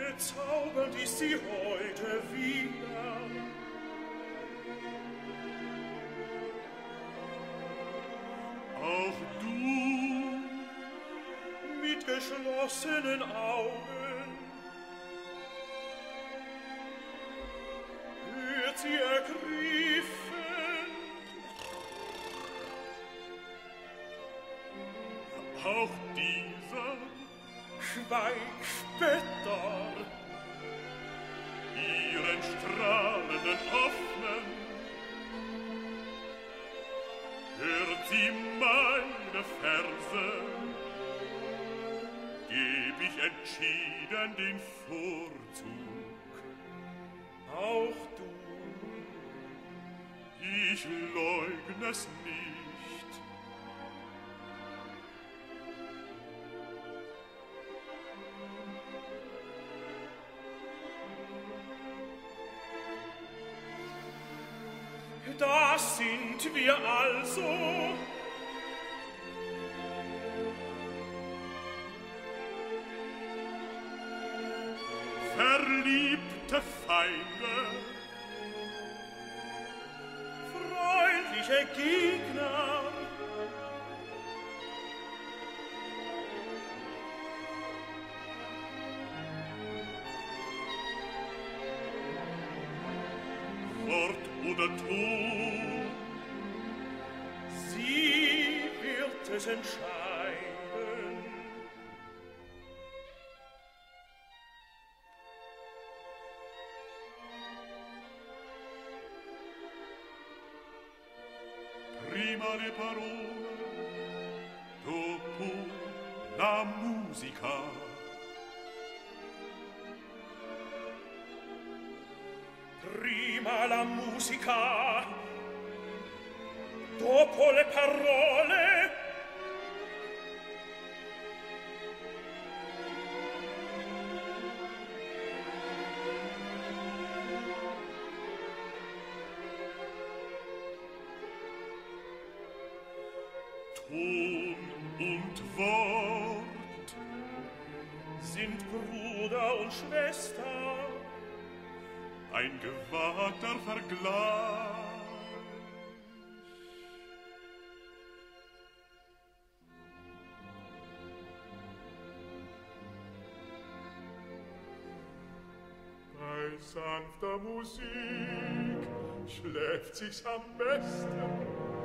bezaubernd ist sie heute wieder. Auch du, mit geschlossenen Augen, hört sie ergriffen. Auch dieser Schweigspötter ihren strahlenden öffnen, hört sie meine Verse, geb ich entschieden den Vorzug. Auch du, ich leugne es nicht. Das sind wir also. Verliebte Feinde, freundliche Gegner, Wort oder Ton, sie wird es entscheiden. Prima le parole, dopo la musica. Prima la musica, dopo le parole. Ton und Wort sind Bruder und Schwester, ein gewagter Vergleich. Bei sanfter Musik schläft sich's am besten.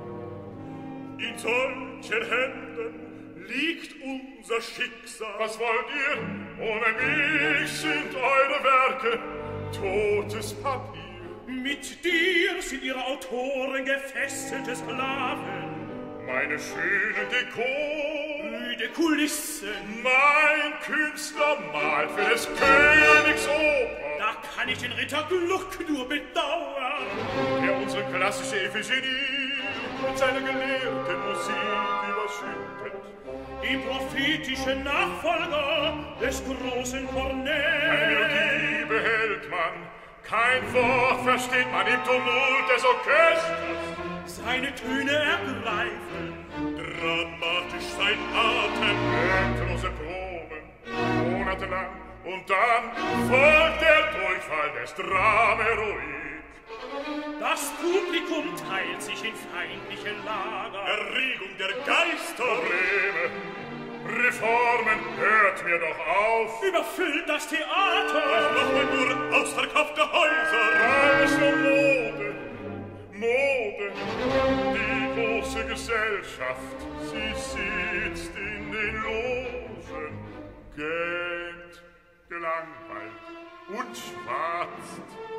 In solchen Händen liegt unser Schicksal. Was wollt ihr? Ohne mich sind eure Werke totes Papier. Mit dir sind ihre Autoren gefesselte Sklaven. Meine schöne Dekor, öde Kulissen. Mein Künstler malt für des Königs Oper. Da kann ich den Ritter Gluck nur bedauern, der unsere klassische Ephigenie mit seiner gelehrten Musik überschüttet. Die prophetische Nachfolger des großen Corneille. Eine Melodie behält man, kein Wort versteht man im Tumult des Orchesters. Seine Töne ergreifen, dramatisch sein Atem, endlose Proben, monatelang, und dann folgt der Durchfall des Drame-Heroik. Das Publikum teilt sich in feindliche Lager. Erregung der Geister. Probleme, Reformen, hört mir doch auf. Überfüllt das Theater. Ach, nochmal nur ausverkaufte Häuser. Alles nur Mode, Mode. Die große Gesellschaft, sie sitzt in den Logen, gähnt, gelangweilt und schwatzt.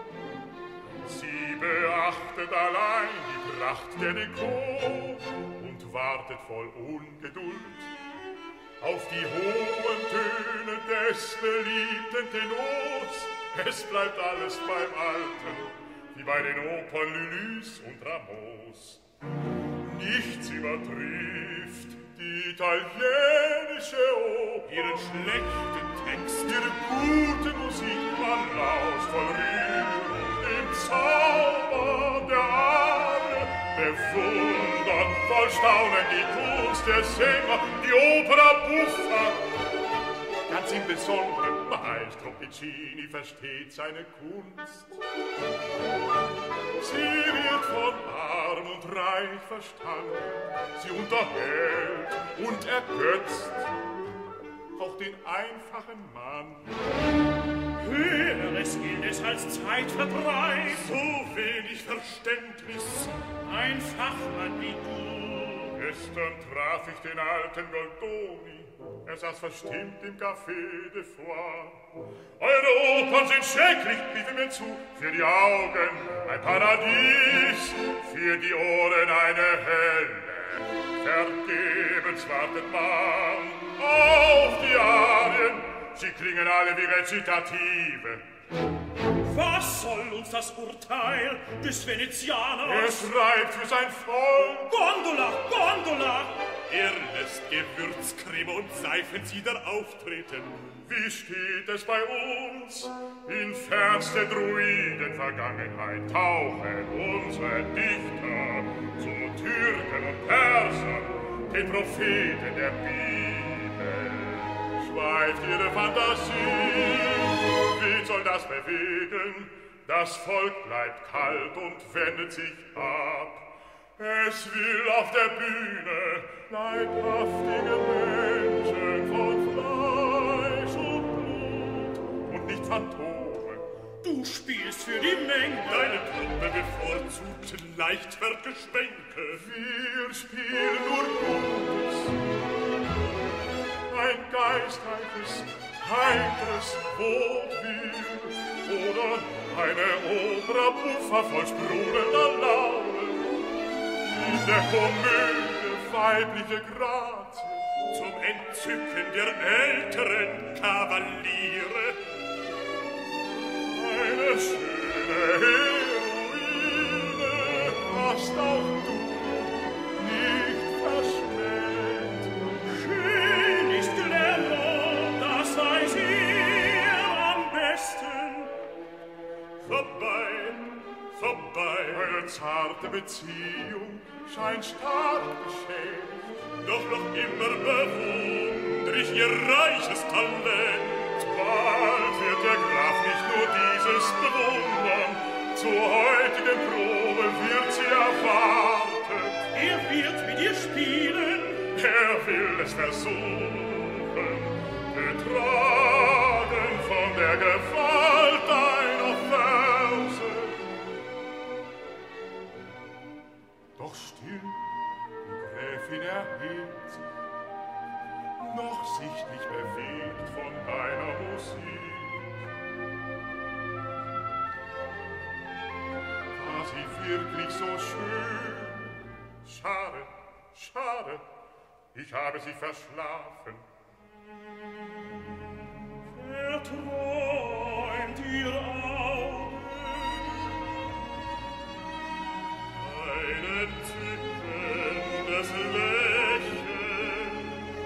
Sie beachtet allein die Pracht der Dekor und wartet voll Ungeduld auf die hohen Töne des beliebten Tenors. Es bleibt alles beim Alten, wie bei den Opern Lulus und Ramos. Nichts übertrifft die italienische Oper, ihren schlechten Text, ihre gute Musik, man lauscht voll Rührung im Zauber der Arie, bewundern voll Staunen die Kunst der Sänger, die Opera buffa, ganz im Besonderen Maestro Piccini versteht seine Kunst. Sie wird von arm und reich verstanden, sie unterhält und ergötzt auch den einfachen Mann. Höheres gilt es als Zeitvertreib, So wenig Verständnis. ein Fachmann wie du. Gestern traf ich den alten Goldoni. Er saß verstimmt im Café de Foix. Eure Opern sind schrecklich, rief er mir zu. Für die Augen ein Paradies, für die Ohren eine Hölle. Vergebens wartet man auf die Arien. Sie klingen alle wie Rezitative. Was soll uns das Urteil des Venezianers? Er schreibt für sein Volk. Gondola, Gondola! Er lässt Gewürzcreme und Seifenzieder auftreten. Wie steht es bei uns? In fernste Druiden-Vergangenheit tauchen unsere Dichter zu Türken und Persern, den Propheten der Bibel. Schweift ihre Fantasie, wen soll das bewegen? Das Volk bleibt kalt und wendet sich ab. Es will auf der Bühne leibhaftige Menschen von Fleisch und Blut und nicht Phantome. Du spielst für die Menge. Deine Truppe bevorzugt Leichtwerkgeschwenke. Wir spielen nur Gutes. Ein geistreiches, heiteres Vaudeville oder eine Opera buffa voll sprudelnder Laune. In der Komödie weibliche Grazie zum Entzücken der älteren Kavaliere. Eine schöne Heroine hast auch du nicht verschmäht. Schön ist Glenn, das weiß ihr am besten. Vorbei, vorbei. Eure zarte Beziehung scheint stark beschädigt. Doch noch immer bewundere ich ihr reiches Talent. Bald wird der Graf nicht nur dieses bewundern. Zur heutigen Probe wird sie erwartet. Er wird mit dir spielen. Er will es versuchen, betragen von der Gewalt deiner Verse. Doch still, die Gräfin erhebt sich, noch sichtlich bewegt von deiner Musik. War sie wirklich so schön? Schade, schade, ich habe sie verschlafen. Verträumt ihr Augen Ein entzückendes Lächeln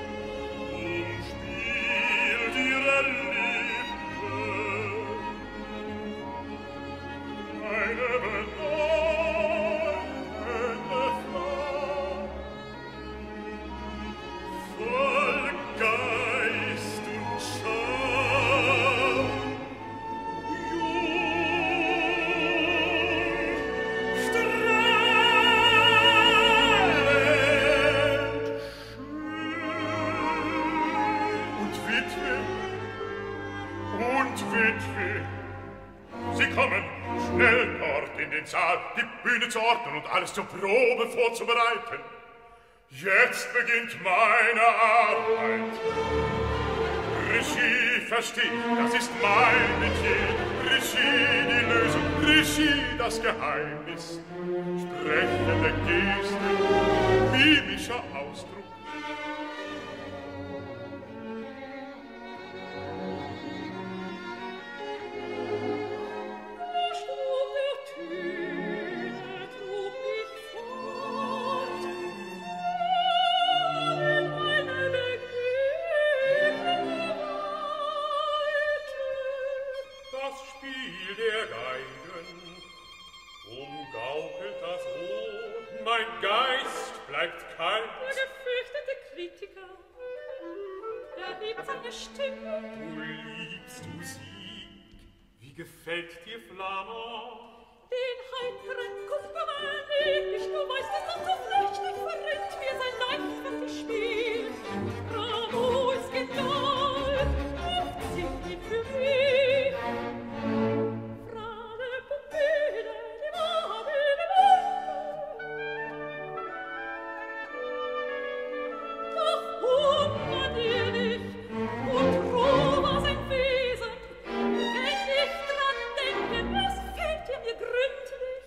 umspielt ihre Lippen. Eine bedeutende Frau, voll Geist und Charme, Witwe, Sie kommen schnell dort in den Saal, die Bühne zu ordnen und alles zur Probe vorzubereiten. Jetzt beginnt meine Arbeit. Regie verstehe ich, das ist mein Metier. Regie die Lösung, Regie das Geheimnis. Sprechende Geste, mimischer Ausdruck. Mein Geist bleibt kalt. Der gefürchtete Kritiker, der liebt seine Stimme. Du liebst Musik. Wie gefällt dir Flamand? Den heiteren Kumpermann lieb ich, du weißt es doch so flüchtig verrinnt mir sein leichtfertig Spiel. Bravo ist genial, ruft sie ihn für mich. Frage Pupille, die Mabel, doch unmanierlich und roh war sein Wesen, wenn ich dran denke, es fällt mir gründlich.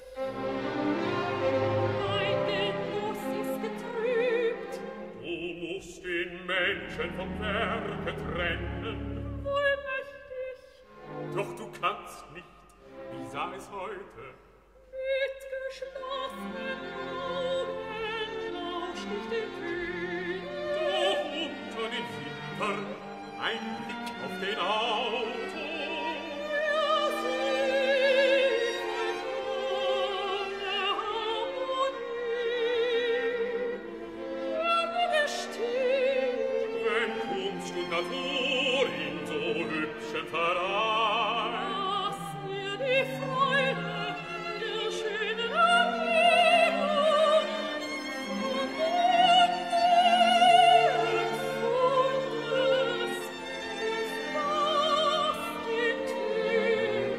Mein Genuss ist getrübt. Du musst den Menschen vom Werke trennen. Wohl möcht ich Doch du kannst nicht. Wie sah es heute? mit geschlossenen Augen lauscht ich den Tönen. Doch unter den Wimpern ein Blick auf den Auto. Ja, sie vollkommene Harmonie. Ewige Stil, Wenn Kunst und Natur in so hübschen Verein. lass mir die Freude der schönen Ergebung und Empfundes ist fast in Tönen.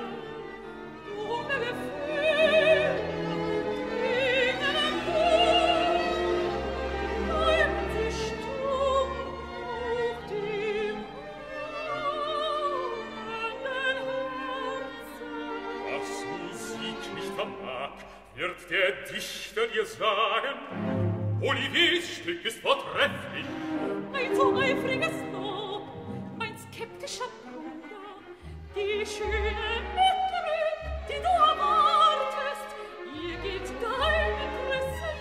Ohne Gefühl, Tränen empor, bleibt sie stumm auf dem Was Musik nicht vermag, wird der Dichter dir sagen. Oliviers Stück ist vortrefflich. Ein so eifriges Lob, mein skeptischer Bruder, die schöne Mitterin, die du erwartest, ihr geht dein Interesse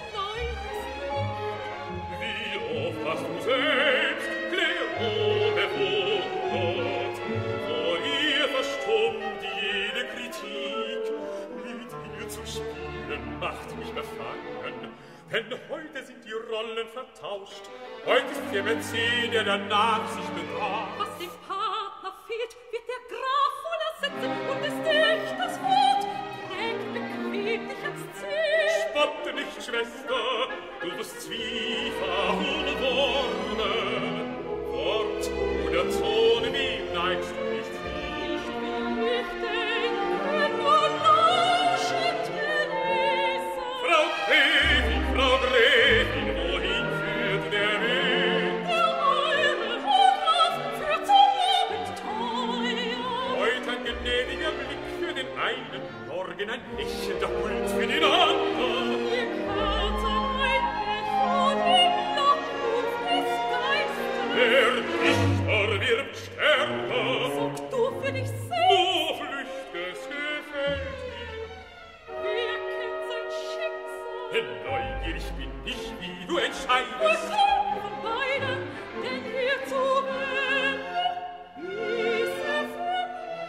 nein. Wie oft hast du selbst Clairvaux bewundert? Vor ihr verstummt jede Kritik. Mit ihr zu spielen macht mich befangen, denn heute sind die Rollen vertauscht. Heute ist der Mäzen, der der Nachsicht bedarf. Was dem Partner fehlt, wird der Graf wohl ersetzen und des Dichters Wort trägt bequem dich ans Ziel. Spotte nicht, Schwester, du wirst Zwiefer und Worme. Fort, oder Zone, wem neigst du nicht viel? Nicht will ich denken, nur lauschend genießen. Frau Gräfin, wohin führt der Weg? Der eure Hofrat führt zum Abenteuer. Heute ein gnädiger Blick für den einen, morgen ein lächelnder Huld für den anderen. Ihr hört ein Ech von dem Lockruf des Geistes. Der Dichter wird stärker, Sog du für dich selbst, nur Flücht'ges gefällt ihm. wer kennt sein Schicksal? Denn neugierig bin ich, wie du Und entscheidest. komm von beiden, denn hier zu wenden, hieße für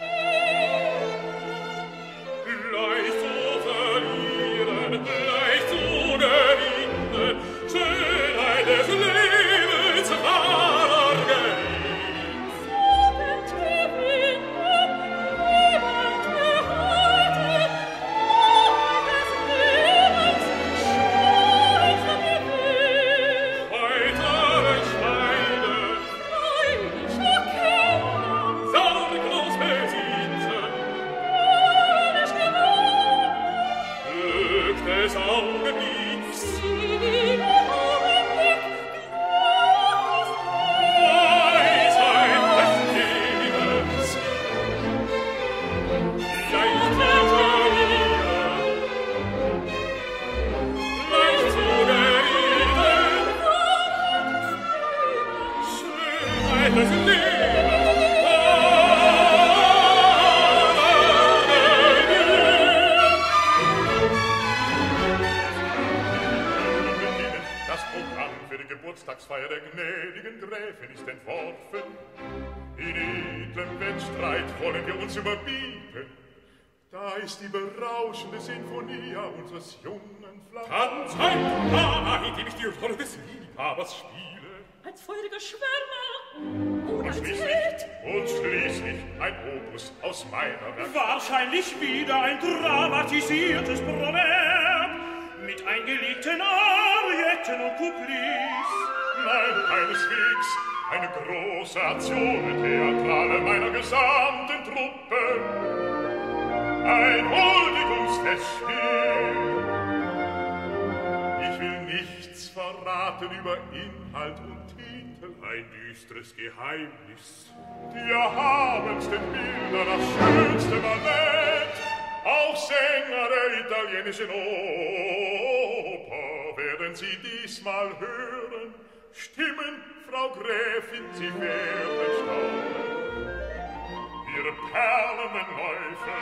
mich. Leicht zu verlieren, leicht zu gewinnen, Schönheit des Lebens wahrer Gewinn. Sobend gewinnen, lebend behalten, Wahrheit des Lebens, scheiße Gewinn. Weiter entscheiden, Freilich erkennen, sorglos besitzen, nicht gewonnen, Glück des Augenblicks, sie Augenblick, Weisheit des Lebens, leicht zu verlieren, leicht zu gewinnen, Schönheit des Lebens, Das Programm für die Geburtstagsfeier der gnädigen Gräfin ist entworfen. In edlem Wettstreit wollen wir uns überbieten. Da ist die berauschende Sinfonia unseres jungen Flammen. Tanz ein Paar, indem ich die Rolle des Liebhabers spiele. als feuriger Schwärmer oder schließlich ein Opus aus meiner Werk. Wahrscheinlich wieder ein dramatisiertes Proverb mit eingelegten Arietten und Couplets. Nein, keineswegs eine große Azione theatrale meiner gesamten Truppe. Ein Huldigungsfestspiel. Ich will nichts verraten über Inhalt und Titel. Ein düstres Geheimnis. Die erhabensten Bilder, das schönste Ballett, auch Sänger der italienischen Oper werden Sie diesmal hören. Stimmen, Frau Gräfin, Sie werden staunen. Ihre perlenden Läufe,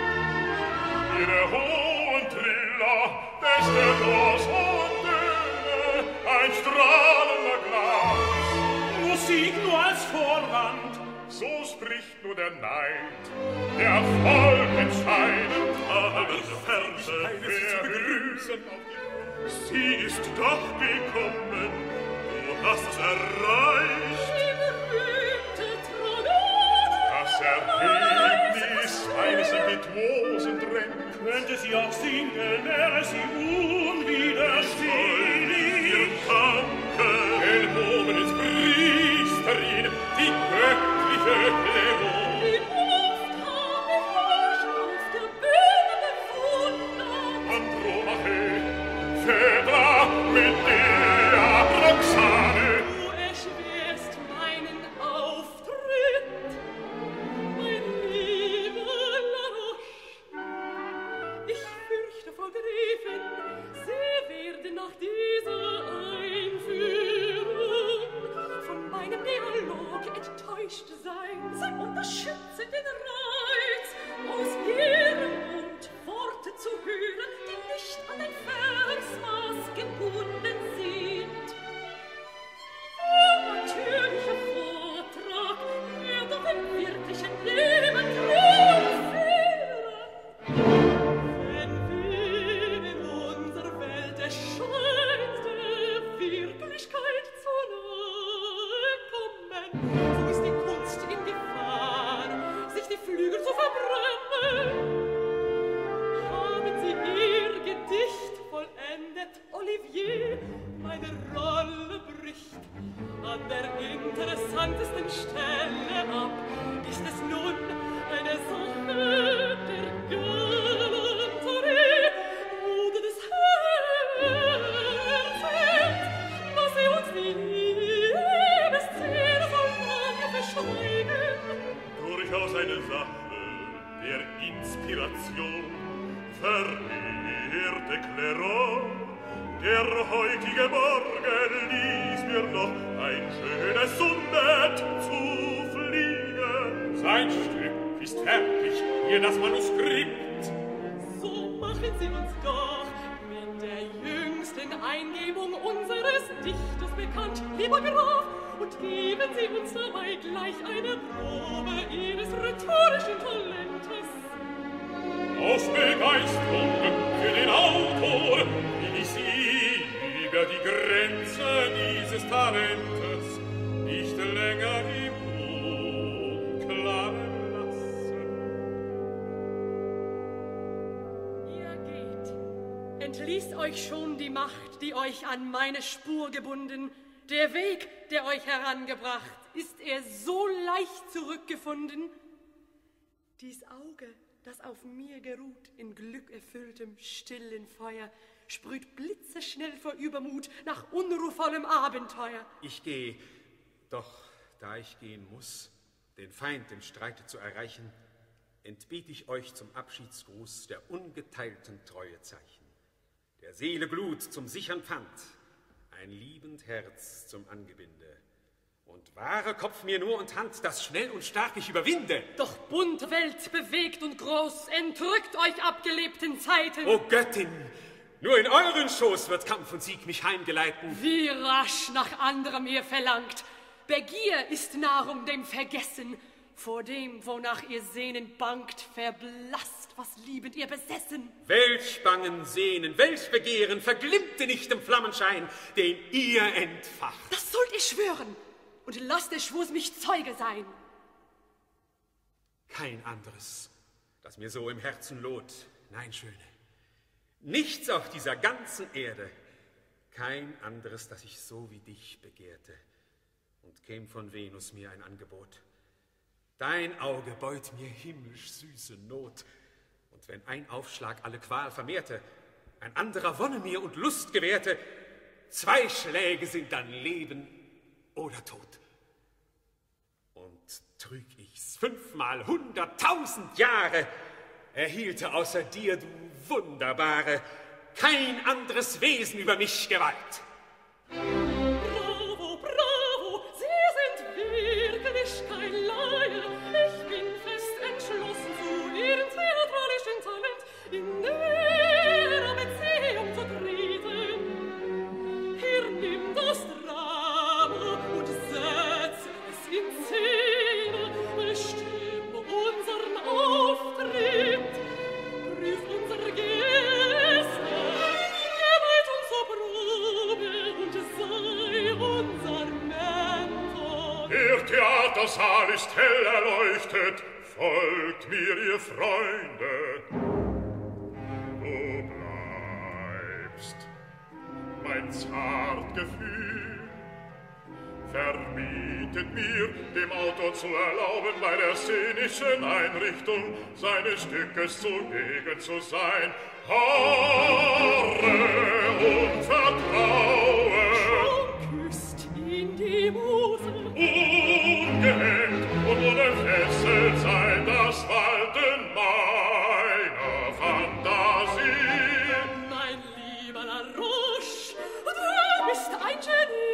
ihre hohen Triller, beste Los und Töne, ein strahlender Glanz. Musik nur als Vorwand. So spricht nur der Neid, der Erfolg entscheidend, aber Verse, wer begrüßen. Sie ist doch gekommen, du hast es erreicht. Die berühmte Tronade. Das Ergebnis eines impetuosen Drängens. Könnte sie auch singen, wäre sie unwiderstehlich. Ihr Tanke, Ellbogen ins Priesterin, die göttliche Klärung. Wie oft hab ich euch auf der Bühne bewundert. Andromache, Phaedra, Medea, Roxane. Du erschwerst meinen Auftritt, mein lieber Laroche. Ich fürchte vor Gräfin, sie werden nach dieser Einführung von meinem Dialog enttäuscht sein. Sie unterschätzen den Reiz, aus ihrem Mund Worte zu hören, die nicht an ein Versmaß gebunden sind. Ihr natürlicher Vortrag wird doch im wirklichen Leben triumphieren. Wenn wir in unserer Welt erscheint der Wirklichkeit zu nahe kommen, so ist die Kunst in Gefahr, sich die Flügel zu verbrennen. Haben Sie Ihr Gedicht vollendet, Olivier? Meine Rolle bricht an der interessantesten Stelle ab. Ist es nun eine Sache der Galanterie oder des Herzens, dass Sie uns die Liebeszene so lange verschweigen? Durchaus eine Sache der Inspiration. Verehrte Clairon, der heutige Morgen ließ mir noch ein schönes Sonett zufliegen. Sein Stück ist fertig, hier das Manuskript. So machen Sie uns doch mit der jüngsten Eingebung unseres Dichters bekannt, lieber Graf, und geben Sie uns dabei gleich eine Probe Ihres rhetorischen Talentes. Aus Begeisterung für den Autor will ich Sie über die Grenze dieses Talentes nicht länger im Unklaren lassen. Ihr geht. Entließ euch schon die Macht, die euch an meine Spur gebunden. Der Weg, der euch herangebracht, ist er so leicht zurückgefunden? Dies Auge, das auf mir geruht, in glückerfülltem, stillen Feuer, sprüht blitzeschnell vor Übermut nach unruhvollem Abenteuer. Ich gehe, doch da ich gehen muss, den Feind im Streite zu erreichen, entbiete ich euch zum Abschiedsgruß der ungeteilten Treuezeichen, der Seele Glut zum sichern Pfand, ein liebend Herz zum Angebinde, und wahre Kopf mir nur und Hand, das schnell und stark ich überwinde. Doch bunt Welt, bewegt und groß, entrückt euch abgelebten Zeiten. O Göttin, nur in euren Schoß wird Kampf und Sieg mich heimgeleiten. Wie rasch nach anderem ihr verlangt. Begier ist Nahrung dem Vergessen. Vor dem, wonach ihr sehnend bangt, verblasst, was liebend ihr besessen. Welch bangen Sehnen, welch Begehren verglimmte nicht im Flammenschein, den ihr entfacht. Das sollt ihr schwören. und lasst des Schwurs mich Zeuge sein. Kein anderes, das mir so im Herzen lohnt. Nein, Schöne, nichts auf dieser ganzen Erde. Kein anderes, das ich so wie dich begehrte. Und käm von Venus mir ein Angebot. Dein Auge beut mir himmlisch süße Not. Und wenn ein Aufschlag alle Qual vermehrte, ein anderer Wonne mir und Lust gewährte, 2 Schläge sind dann Leben oder Tod. Und trüg ich's 5-mal 100.000 Jahre, erhielte außer dir, du Wunderbare, kein anderes Wesen über mich Gewalt. Bravo, bravo, Sie sind wirklich kein Laie. Ich bin fest entschlossen, zu Ihrem theatralischen Talent in näherer Beziehung zu treten. Hier nimm das Drama und setz es in Szene. Bestimm unseren Auftritt, prüf unsere Geste, gewalt uns zur Probe und sei unser Mentor. Der Theatersaal ist hell erleuchtet, folgt mir, ihr Freunde. Du bleibst, mein zart Gefühl, verbietet mir, dem Autor zu erlauben, bei der szenischen Einrichtung seines Stückes zugegen zu sein. Harre und vertraue. Schon küsst ihn die Muse. Ungehemmt und ohne Fessel sei das Walten meiner Fantasie. Mein lieber Larouche, du bist ein Genie.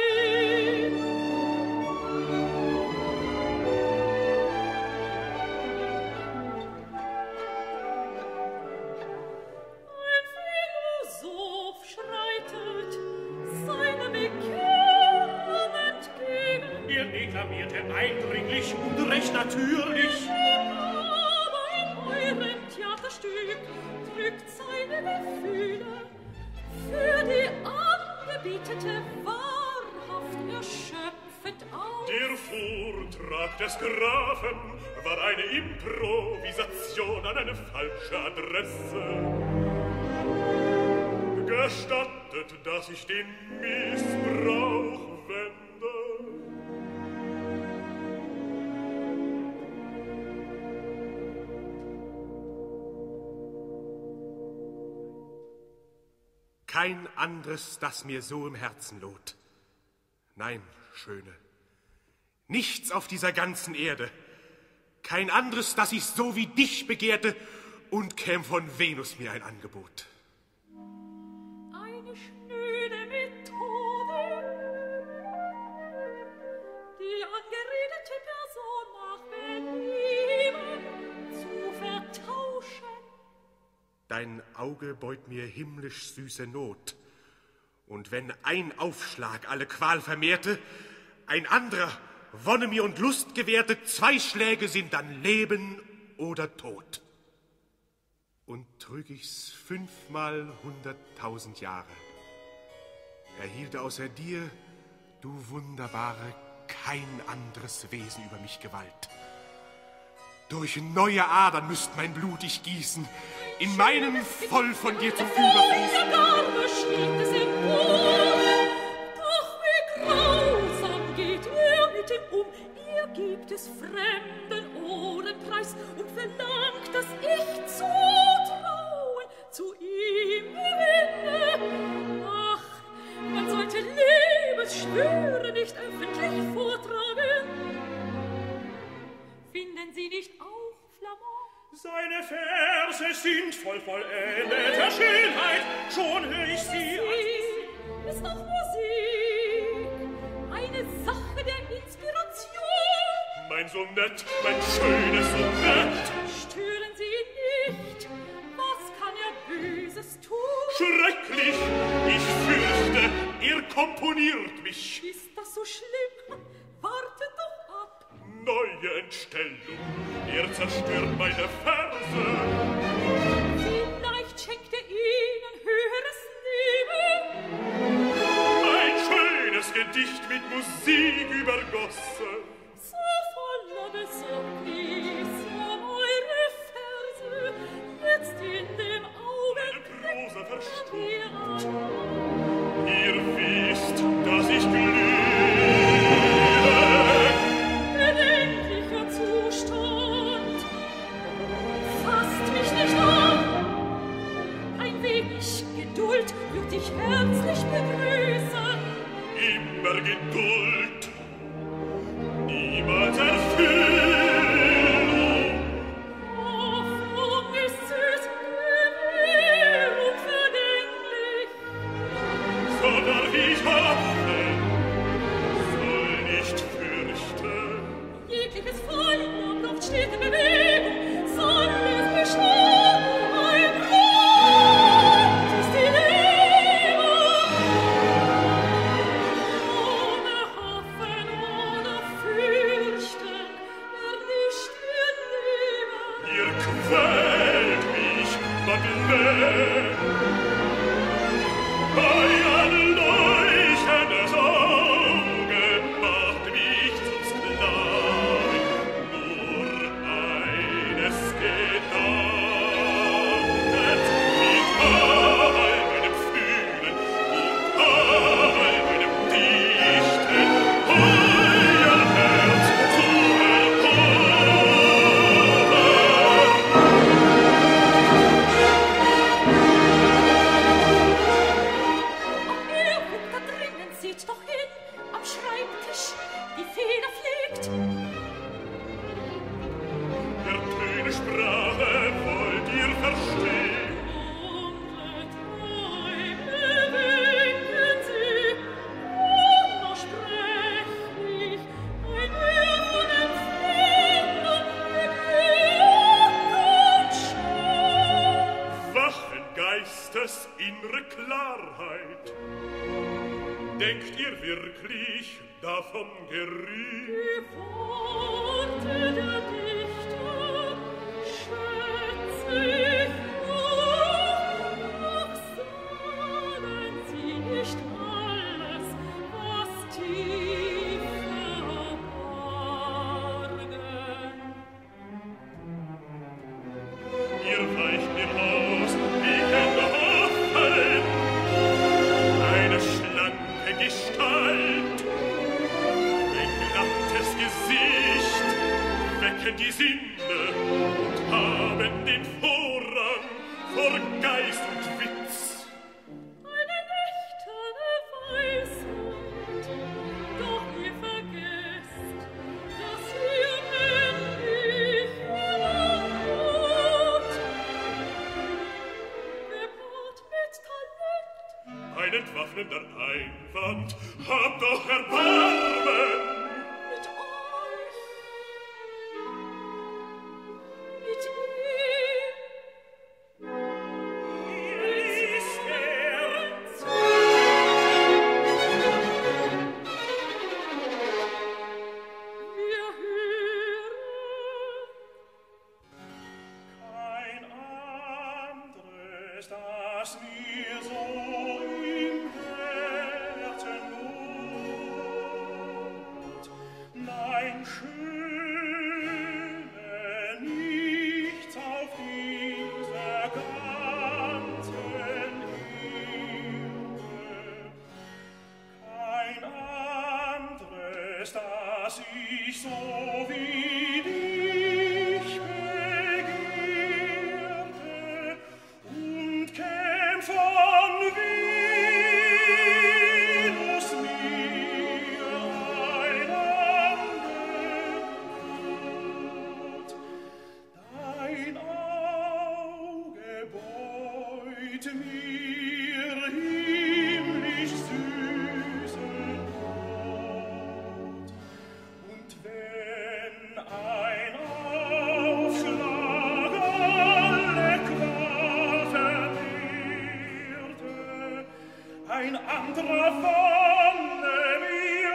Ein Philosoph schreitet seinem Begehren entgegen. Er deklamierte eindringlich und recht natürlich. Aber in eurem Theaterstück drückt seine Gefühle für die Angebietete wahrhaft erschöpfend aus. Der Vortrag des Grafen war eine Improvisation an eine falsche Adresse. Gestattet, dass ich den Missbrauch wende. Kein anderes, das mir so im Herzen lohnt. Nein, Schöne, nichts auf dieser ganzen Erde. Kein anderes, das ich so wie dich begehrte und käm von Venus mir ein Angebot. Eine schnöde Methode, die angeredete Person nach Belieben zu vertauschen. Dein Auge beut mir himmlisch süße Not. Und wenn ein Aufschlag alle Qual vermehrte, ein anderer Wonne mir und Lust gewährte, 2 Schläge sind dann Leben oder Tod. Und trüg ich's 5-mal 100.000 Jahre, erhielte außer dir, du Wunderbare, kein anderes Wesen über mich Gewalt. Durch neue Adern müsst mein Blut ich gießen, in meinen voll von dir zum Überfließen. Garbe schlägt es im Boden, doch wie grausam geht ihr mit ihm um. Ihr gebt es fremden Ohren preis und verlangt, dass ich zutrauen, zu ihm gewinne. Ach, man sollte Liebesschwüre nicht öffentlich vortragen. Finden Sie nicht auch, Flamand? Seine Verse sind voll vollendeter Schönheit, schon hör ich sie an. Ist auch Musik, eine Sache der Inspiration. Mein Sonett, mein schönes Sonett. Stören Sie ihn nicht, was kann er Böses tun? Schrecklich, ich fürchte, er komponiert mich. Ist das so schlimm? Wartet doch ab. Neue Entstellung, er zerstört meine Verse. Vielleicht schenkt er Ihnen höheres Leben. Ein schönes Gedicht Gedicht mit Musik übergossen. So voller Besorgnis um eure Verse, jetzt in dem Augen Prosa verstummt. ihr an. Ihr wisst, dass ich glühe. Bedenklicher Zustand, fasst mich nicht an. Ein wenig Geduld würd ich herzlich begrüßen. Immer Geduld, niemals Erfüllung. Hoffnung ist süß, Gewährung vergänglich. So darf ich hoffen, soll nicht fürchten. Jegliches Feuer braucht stete Bewegung, soll es bestehen. Ein Grund ist die Liebe. Ohne Hoffen, ohne Fürchten, erlischt ihr Leben. Ihr quält mich, Madeleine. Euer leuchtendes Auge macht mich zum Sklaven. Nur eines gedachtet, mit all meinem Fühlen und all meinem Dichten, euer Herz zu Ihr guckt da drinnen, seht doch hin, am Schreibtisch die Feder fliegt. Der Töne Sprache wollt ihr verstehen. Dunkle Träume winken sie, unaussprechlich, ein Meer von Empfindung mit Glück und Scham. Wachen Geistes innere Klarheit. Denkt ihr wirklich davon geriet? Die Worte der Dichter schätze ich auch, sagen sie nicht alles, was tief verborgen. Ihr weicht mir aus, wie Kinder hoffen. Eine schlanke Gestalt, ein glattes Gesicht, wecken die Sinne und haben den Vorrang vor Geist und Witz. Eine nüchterne Weisheit, doch ihr vergesst, dass ihr männlich erlangt. Gepaart mit Talent, Ein entwaffnender Einwand, habt doch Erbarmen! mit euch, mit ihm. Ist Wir hören, Kein anderes, das mir so im Herzen wohnt. Nein, schöne, nichts auf dieser ganzen Erde. Kein anderes, das ich so wie dich begehrte und käm von Venus mir ein Angebot. Dein Auge beut mir himmlisch süßen Brot. Und wenn ein Aufschlag alle Qual vermehrte, ein anderer wonne mir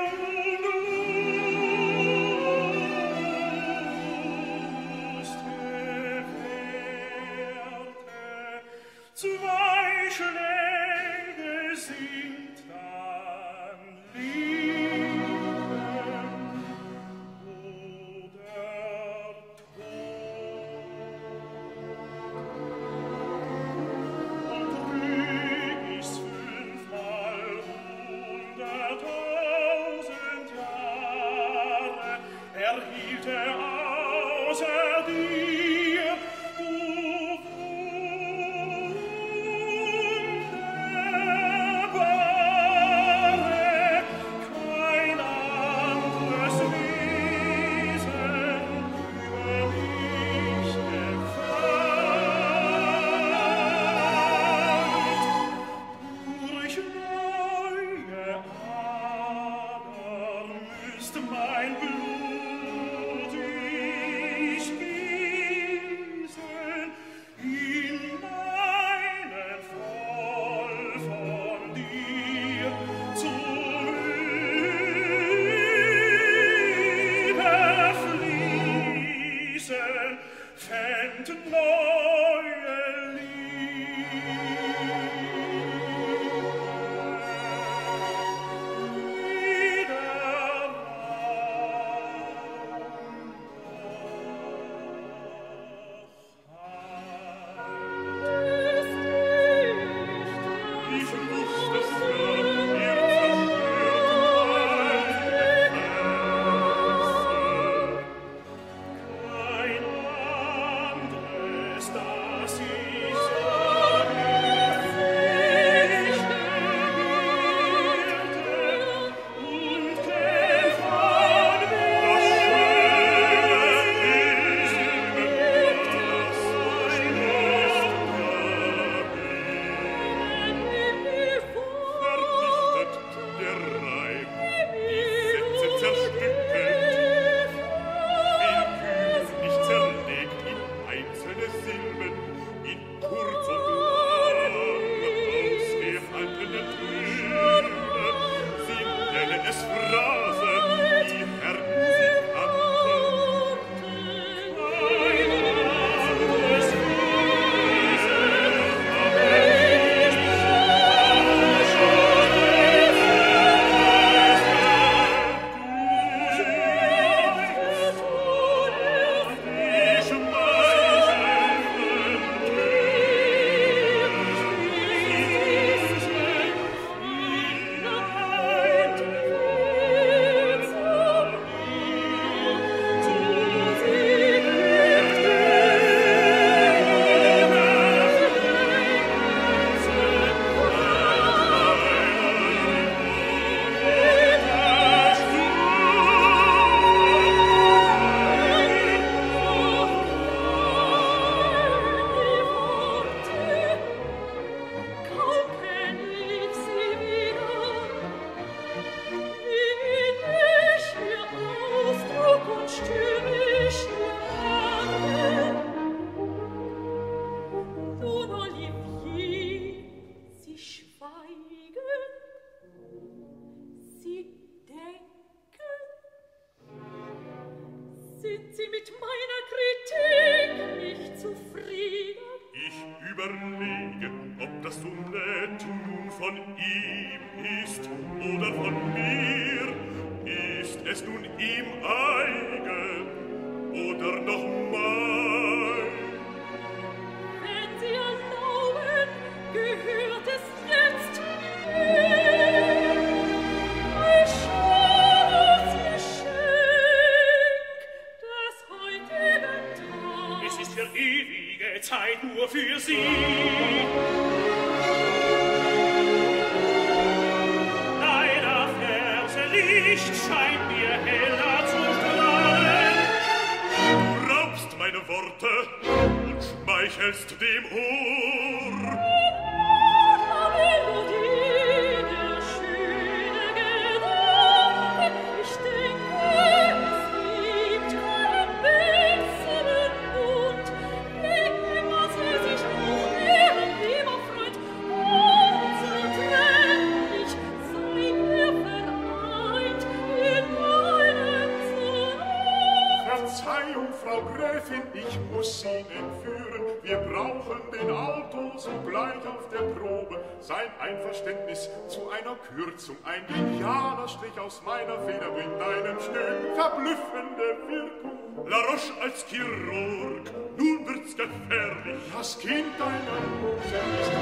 Lust gewährte. Zwei Schläge sind dann lieb. kennt neue Sind Sie mit meiner Kritik nicht zufrieden? Ich überlege, ob das Sonetten von ihm ist oder von mir. Ist es nun ihm eigen oder noch mein? Wenn Sie erlauben, gehört es jetzt mir. Ein schönes Geschenk des heutigen Tages. Es ist für ewige Zeit nur für Sie. Deiner Verse Licht scheint mir heller zu strahlen. Du raubst meine Worte und schmeichelst dem Ohr. Melodie, der schöne Gedanke, ich denke, es gibt keinen besseren Bund, wie immer sie sich auch ihrem Lieber freut, unzertrennlich sei ihr vereint in meinem Sinn. Verzeihung, Frau Gräfin, ich muss Sie entführen. Wir brauchen den Autor sogleich auf der Probe. Sein Einverständnis zu einer Kürzung, ein genialer Strich aus meiner Feder bringt deinem Stück verblüffende Wirkung. La Roche als Chirurg, nun wird's gefährlich. Das Kind deiner Mutter ist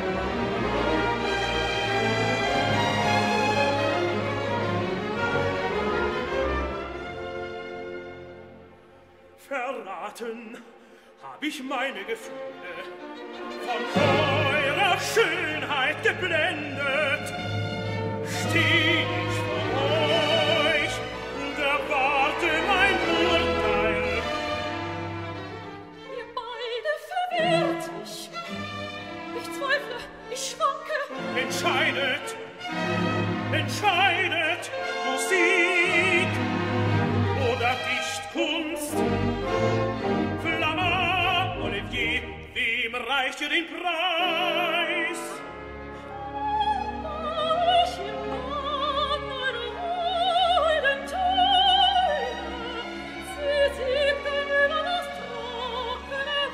Verraten hab ich meine Gefühle, von eurer Schönheit geblendet. Steh ich vor euch und erwarte mein Urteil. Ihr beide verwirrt mich. Ich zweifle, ich schwanke. Entscheidet, entscheidet, Musik oder Dichtkunst. Flamma, Olivier, wem reicht ihr den Preis? Ich an eure holden Töne, sie siegten über das trockene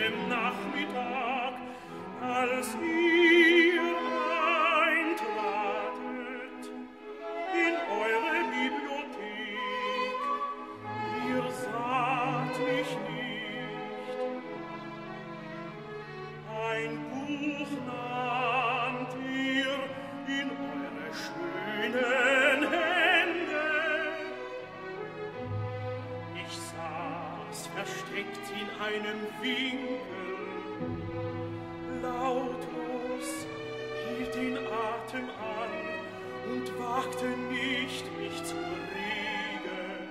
jenem Nachmittag, als ihr eintratet in eure Bibliothek. Ihr saht mich nicht. Ein Buch nahmt ihr in eure schönen Hände. Ich saß versteckt in einem Winkel, lautlos hielt den Atem an und wagte nicht, mich zu regen.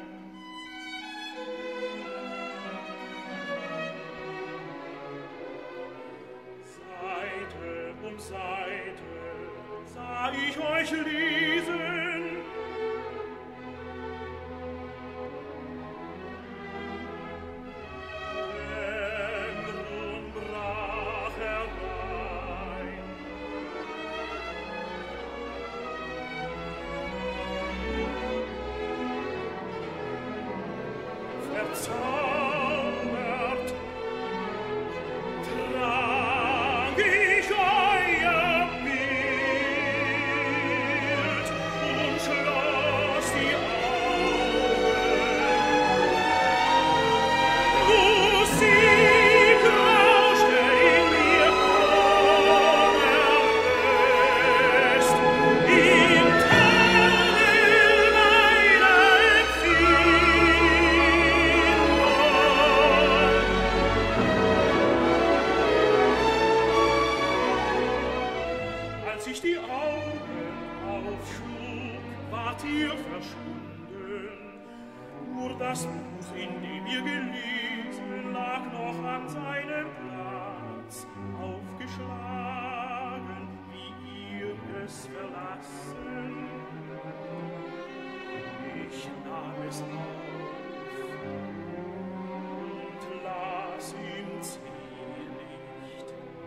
Seite um Seite sah ich euch lesen. Dämmerung brach herein. Verzaubert trag ich euer Bild und schloss die Augen. Musik rauschte in mir unerlöst, im Tadel meiner Empfindung. Als ich die Augen aufschlug, ward ihr verschwunden. Nur das Buch, in dem ihr gelesen, lag noch an seinem Platz, aufgeschlagen, wie ihr es verlassen. Ich nahm es auf und las im Zwielicht.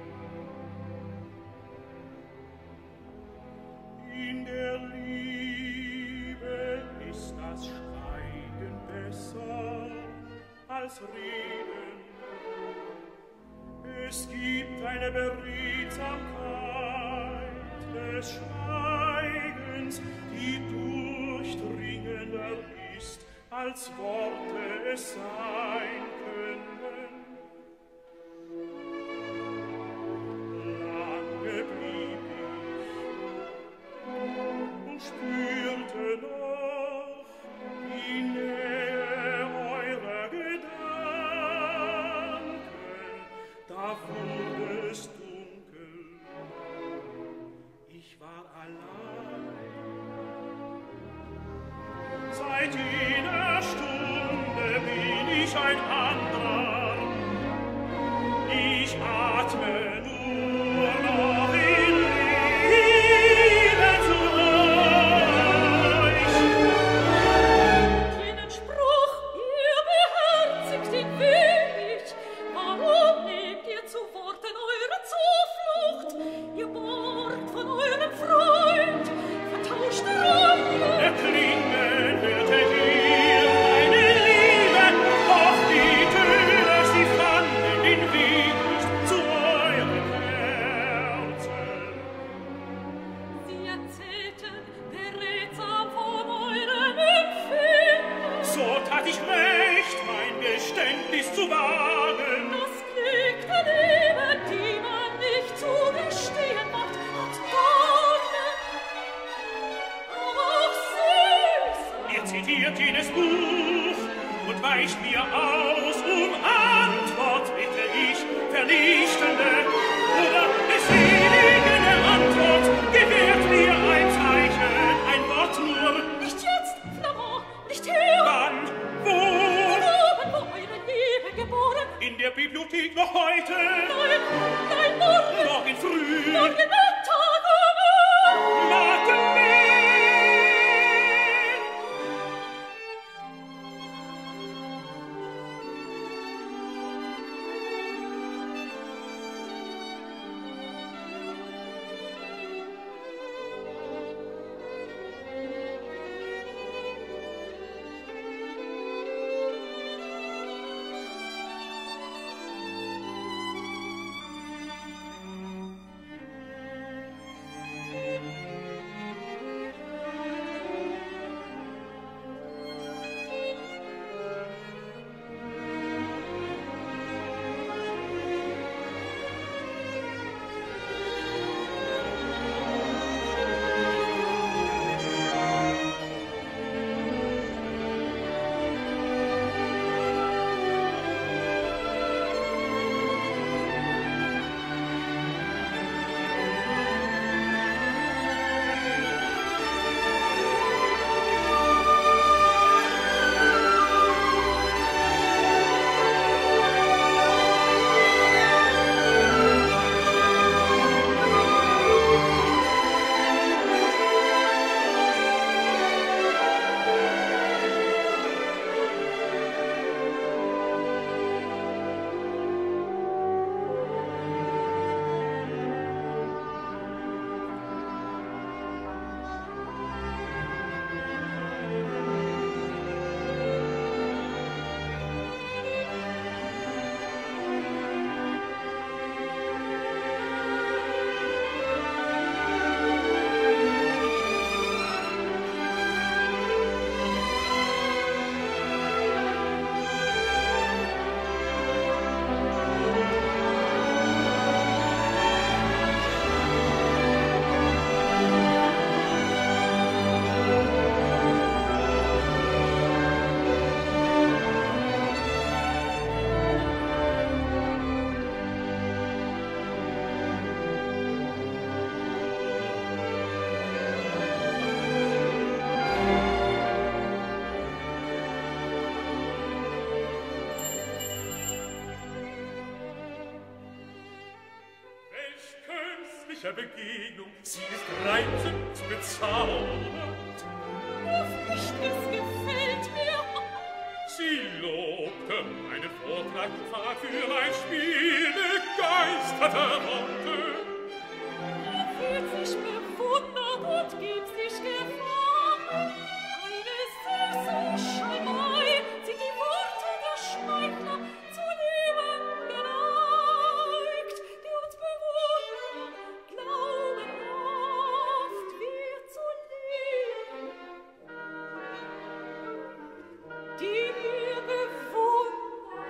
In der Liebe ist das Schweigen besser als Reden. Es gibt eine Beredsamkeit des Schweigens, die durchdringender ist, als Worte es sein können. Lange blieb ich und spürte noch die Nähe eurer Gedanken. Da wurde es dunkel, ich war allein. Seit jener Stunde bin ich ein anderer. Ich atme nur noch in Liebe zu euch. Jenen Spruch, ihr beherzigt ihn wenig. Warum nehmt ihr zu Worten eure Zuflucht? Ihr borgt von eurem Freund, vertauscht Reue. Erklingen hörtet ihr meine Liebe, doch die Töne, sie fanden den Weg nicht zu eurem Herzen. Sie erzählten beredsam von eurem Empfinden. So tat ich recht, mein Geständnis zu wagen. Das Glück der Liebe, die man nicht zu gestehen macht, hat Dornen, aber auch süß. Ihr zitiert jenes Buch und weicht mir aus, Antwort bitte ich, vernichtende oder befriedigende Antwort, gewährt mir ein Zeichen, ein Wort nur. Nicht jetzt, Flamand, nicht hier. Wann? Wo? Droben, wo eure Liebe geboren. In der Bibliothek noch heute? Nein, nein, morgen. Morgen früh? Morgen Mittag. Madeleine! mancher Begegnung, sie ist reizend bezaubert. Auf nicht, es gefällt mir. Sie lobte meinen Vortrag für mein Spiel begeisterter Worte. Fühlt sich bewundert und gibt sich gefangen. Eine süße Schalmei zieht die Worte der Schmeichler zu Lieben geneigt, die uns bewundern, glauben oft, wir zu lieben. Die wir bewundern.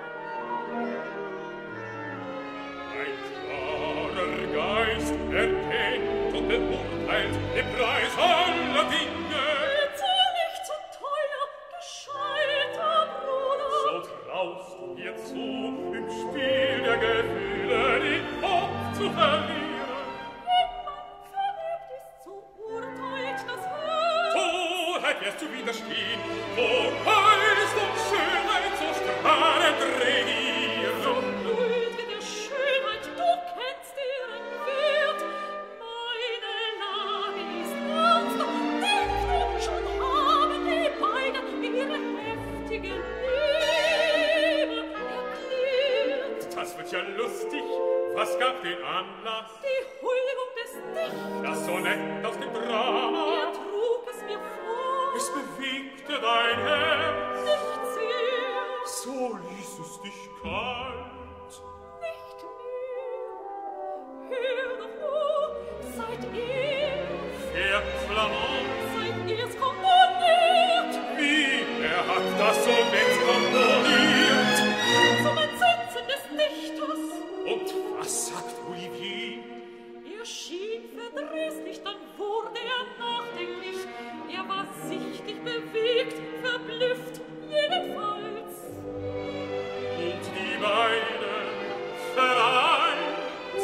Ein klarer Geist erkennt und beurteilt den Preis aller Dinge. Bezahl nicht zu teuer, gescheiter Bruder. So traust du mir zu, im Spiel der Gefühle den Kopf zu verlieren. Wenn man verliebt ist, so urteilt das Herz. Torheit wirst du widerstehen, wo Geist und Schönheit so strahlend regieren. Huldge der Schönheit, du kennst ihren Wert. Meine Lage ist ernst, denk doch, schon haben die beiden ihre heftige Liebe erklärt. Das wird ja lustig, was gab den Anlass? Die Huldigung des Dichters, Das Sonett aus dem Drama, er trug es mir vor. es bewegte dein Herz, Nicht sehr, so ließ es dich kalt. nicht mehr. Hör doch nur, seid ihr, Pferd flamant, seid ihr's komponiert. wie hat das Sonett komponiert? Zum Entsetzen des Dichters. Und was sagt Olivier? Er schien verdrießlich, dann wurde er nachdenklich. Er war sichtlich bewegt, verblüfft, jedenfalls. Und die beiden vereint,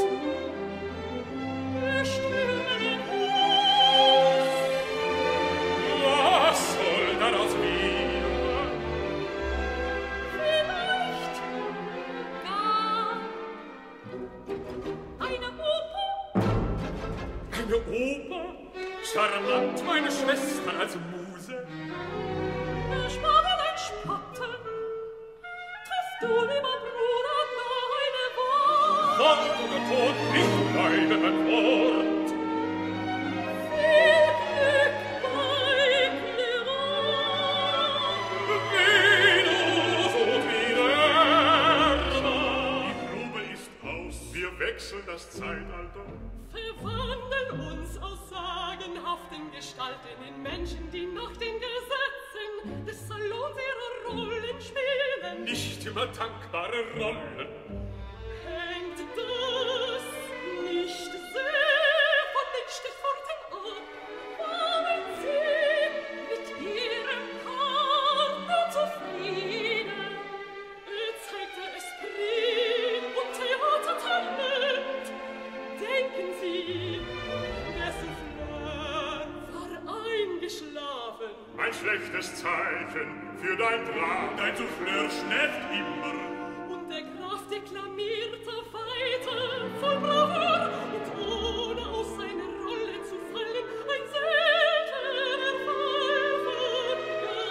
Wir stürmen aus. was soll daraus werden? Vielleicht gar eine Oper. Eine Oper? Charmant, meine Schwester, als Muse. Erspart dein Spotten. Triff du, lieber Bruder, deine Wahl. Wort oder Tod, ich bleibe mein Wort. Viel Glück bei Clerant. Venus und Minerva. Die Probe ist aus, wir wechseln das Zeitalter. Verwandeln uns aus sagenhaften Gestalten in Menschen, die nach den Gesetzen des Salons ihre Rollen spielen. Nicht immer dankbare Rollen. Hängt das nicht sehr von den Stichworten ab? Waren sie mit ihrem Partner zufrieden? Zeigte Esprit und Theatertalent. Denken Sie, der Souffleur war eingeschlafen. Ein schlechtes Zeichen für dein Drama. Dein Souffleur schläft immer. Und der Graf deklamierte weiter voll Bravour und ohne aus seiner Rolle zu fallen, ein seltener Fall von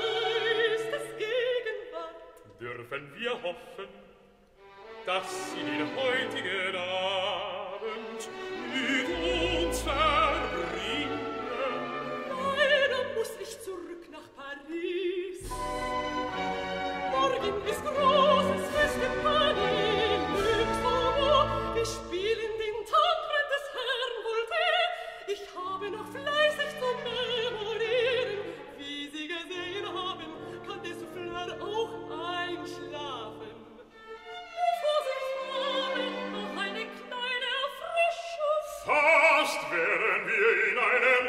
Geistesgegenwart. Dürfen wir hoffen, dass sie den heutigen Abend mit uns verbringen? Leider muss ich zurück nach Paris. Morgen ist großes Fest in Paris, Luxembourg. Wir spielen den Tancred des Herrn Voltaire. Ich habe noch fleißig zu memorieren. Wie Sie gesehen haben, kann der Souffleur auch einschlafen. Bevor Sie fahren, noch eine kleine Erfrischung. Fast wären wir in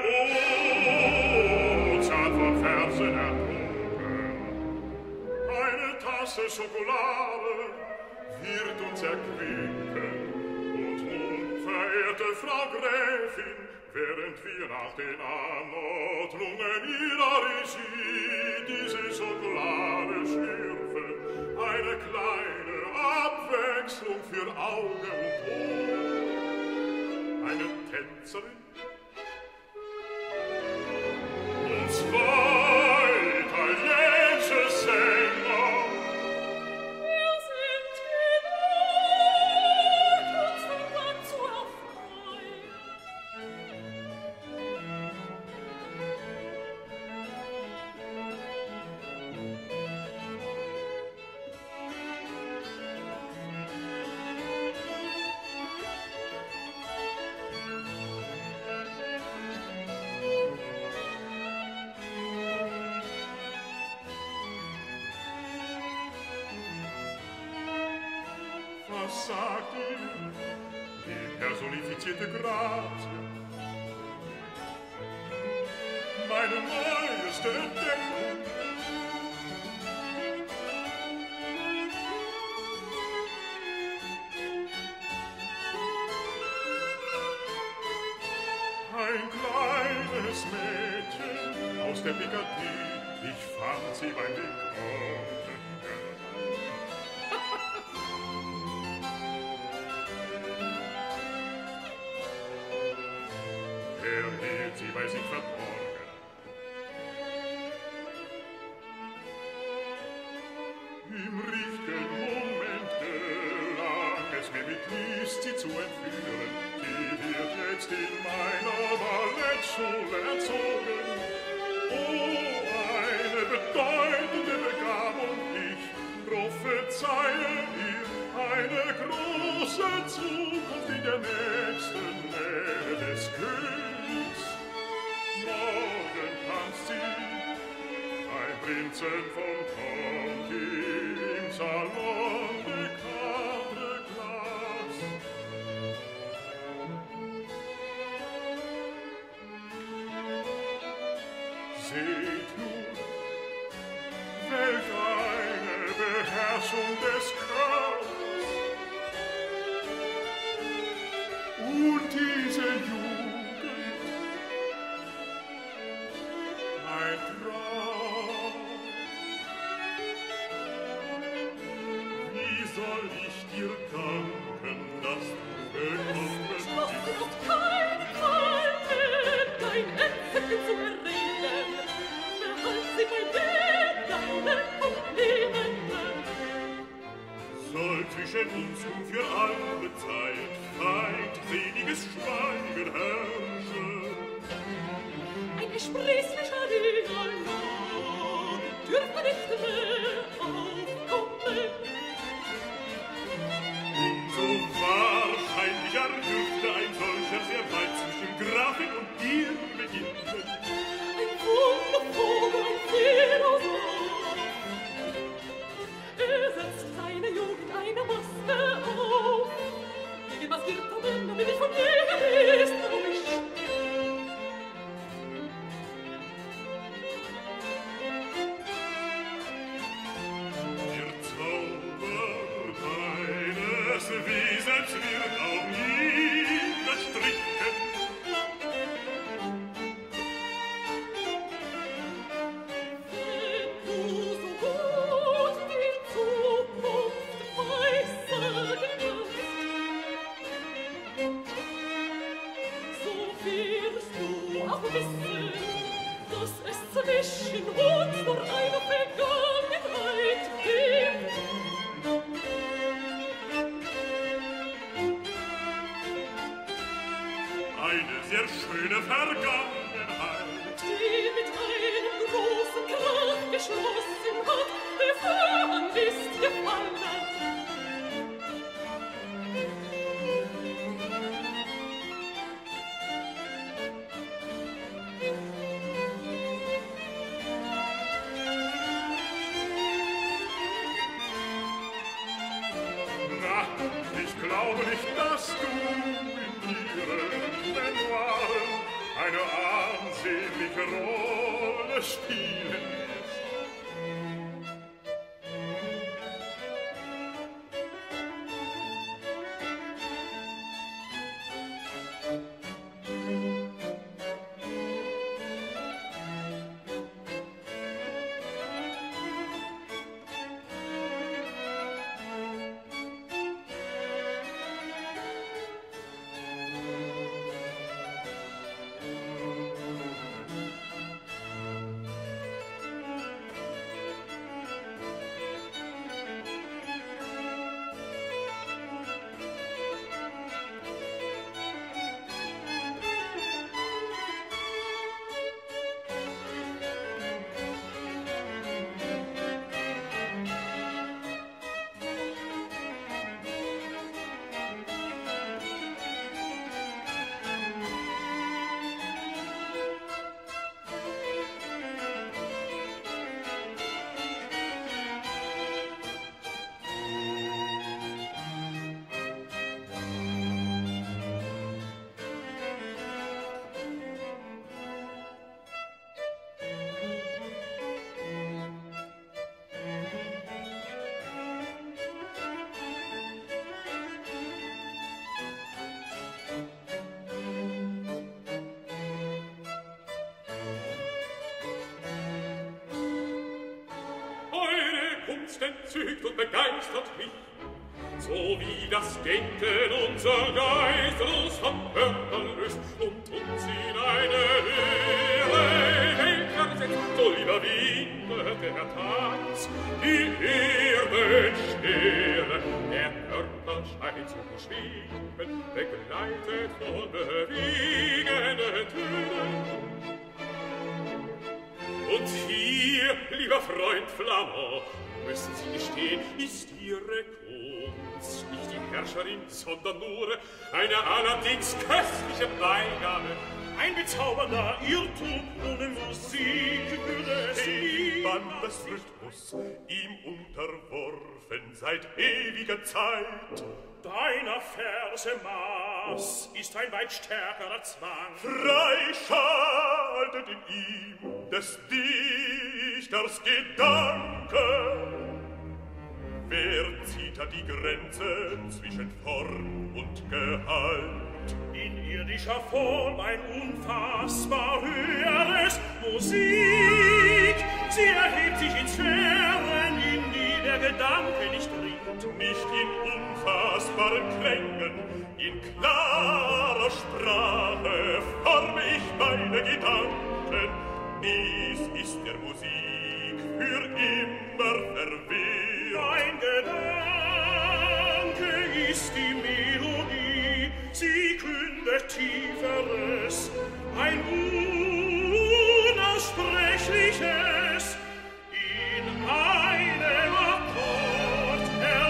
einem Ozean von Versen ertrunken. Eine Tasse Schokolade wird uns erquicken. Und nun, verehrte Frau Gräfin, während wir nach den Anordnungen Ihrer Regie diese Schokolade schlürfen, eine kleine Abwechslung für Auge und Ohr. Eine Tänzerin? Und zwei italienische Sänger. Wir sind gewollt, unser Land zu erfreuen. Was sagt ihr, die personifizierte Grazie? Meine neueste Entdeckung. Ein kleines Mädchen aus der Picardie, ich fand sie beim Dekorden. Hielt sie bei sich verborgen. Im richtigen Moment gelang es mir mit List, sie zu entführen. Sie wird jetzt in meiner Ballettschule erzogen. Oh, eine bedeutende Begabung, ich prophezeie ihr eine große Zukunft in der nächsten Nähe des Königs. Morgen tanzt sie, ein Prinzen von Conti im Salon de Quatre Glace. Seht nur, welch eine Beherrschung des Körpers. Und diese Jugend, ein Traum. Wie soll ich dir danken, dass du gekommen bist? Schloss noch kein Fallen, dein Entzücken zu erregen. Behalt sie bei dir, deine Problemen. Soll zwischen uns nun für alle Zeit feindseliges Schweigen herrschen? Ein gesprächslicher Dialog dürfte nicht mehr aufkommen. Umso wahrscheinlicher dürfte ein solcher sehr bald zwischen Grafin und dir beginnen. Ein Wundervogel, ein Philosoph. Setzt seine Jugend eine Maske auf. Die maskierte Männer will ich von dir gelesen, ob ich Der Zauber deines Wesens wird auch nie bestrichen. wenn du so gut die Zukunft weissagen kannst, so wirst du auch wissen, dass es zwischen uns nur eine Vergangenheit gibt. Eine sehr schöne Vergangenheit. Die mit einem großen Krach geschlossen hat, bevor man ist gefallen. Na, ich glaube nicht, dass du in ihren Memoiren eine ansehnliche Rolle spielen wirst. Kunst entzückt und begeistert mich, so wie das Denken unser Geist uns vom Körper löst und uns in eine höhere Welt versetzt, so überwindet der Tanz die Erdensterne. Der Körper scheint zu schweben, begleitet von bewegenden Tönen. Und hier, lieber Freund Flamand, müssen Sie gestehen, ist Ihre Kunst nicht die Herrscherin, sondern nur eine allerdings köstliche Beigabe. Ein bezaubernder Irrtum ohne Musik würde es niemand des Rhythmus ihm unterworfen seit ewiger Zeit. Deiner Verse Maß ist ein weit stärkerer Zwang. Frei schaltet in ihm des Dichters Gedanke. Wer zieht da die Grenze zwischen Form und Gehalt? In irdischer Form ein unfassbar höheres Musik. Sie erhebt sich in Sphären, in die der Gedanke nicht dringt. Nicht in unfassbaren Klängen, in klarer Sprache forme ich meine Gedanken. Dies ist der Musik für immer verwehrt. Mein Gedanke ist die Melodie, sie kündet Tieferes, ein unaussprechliches in einem Akkord.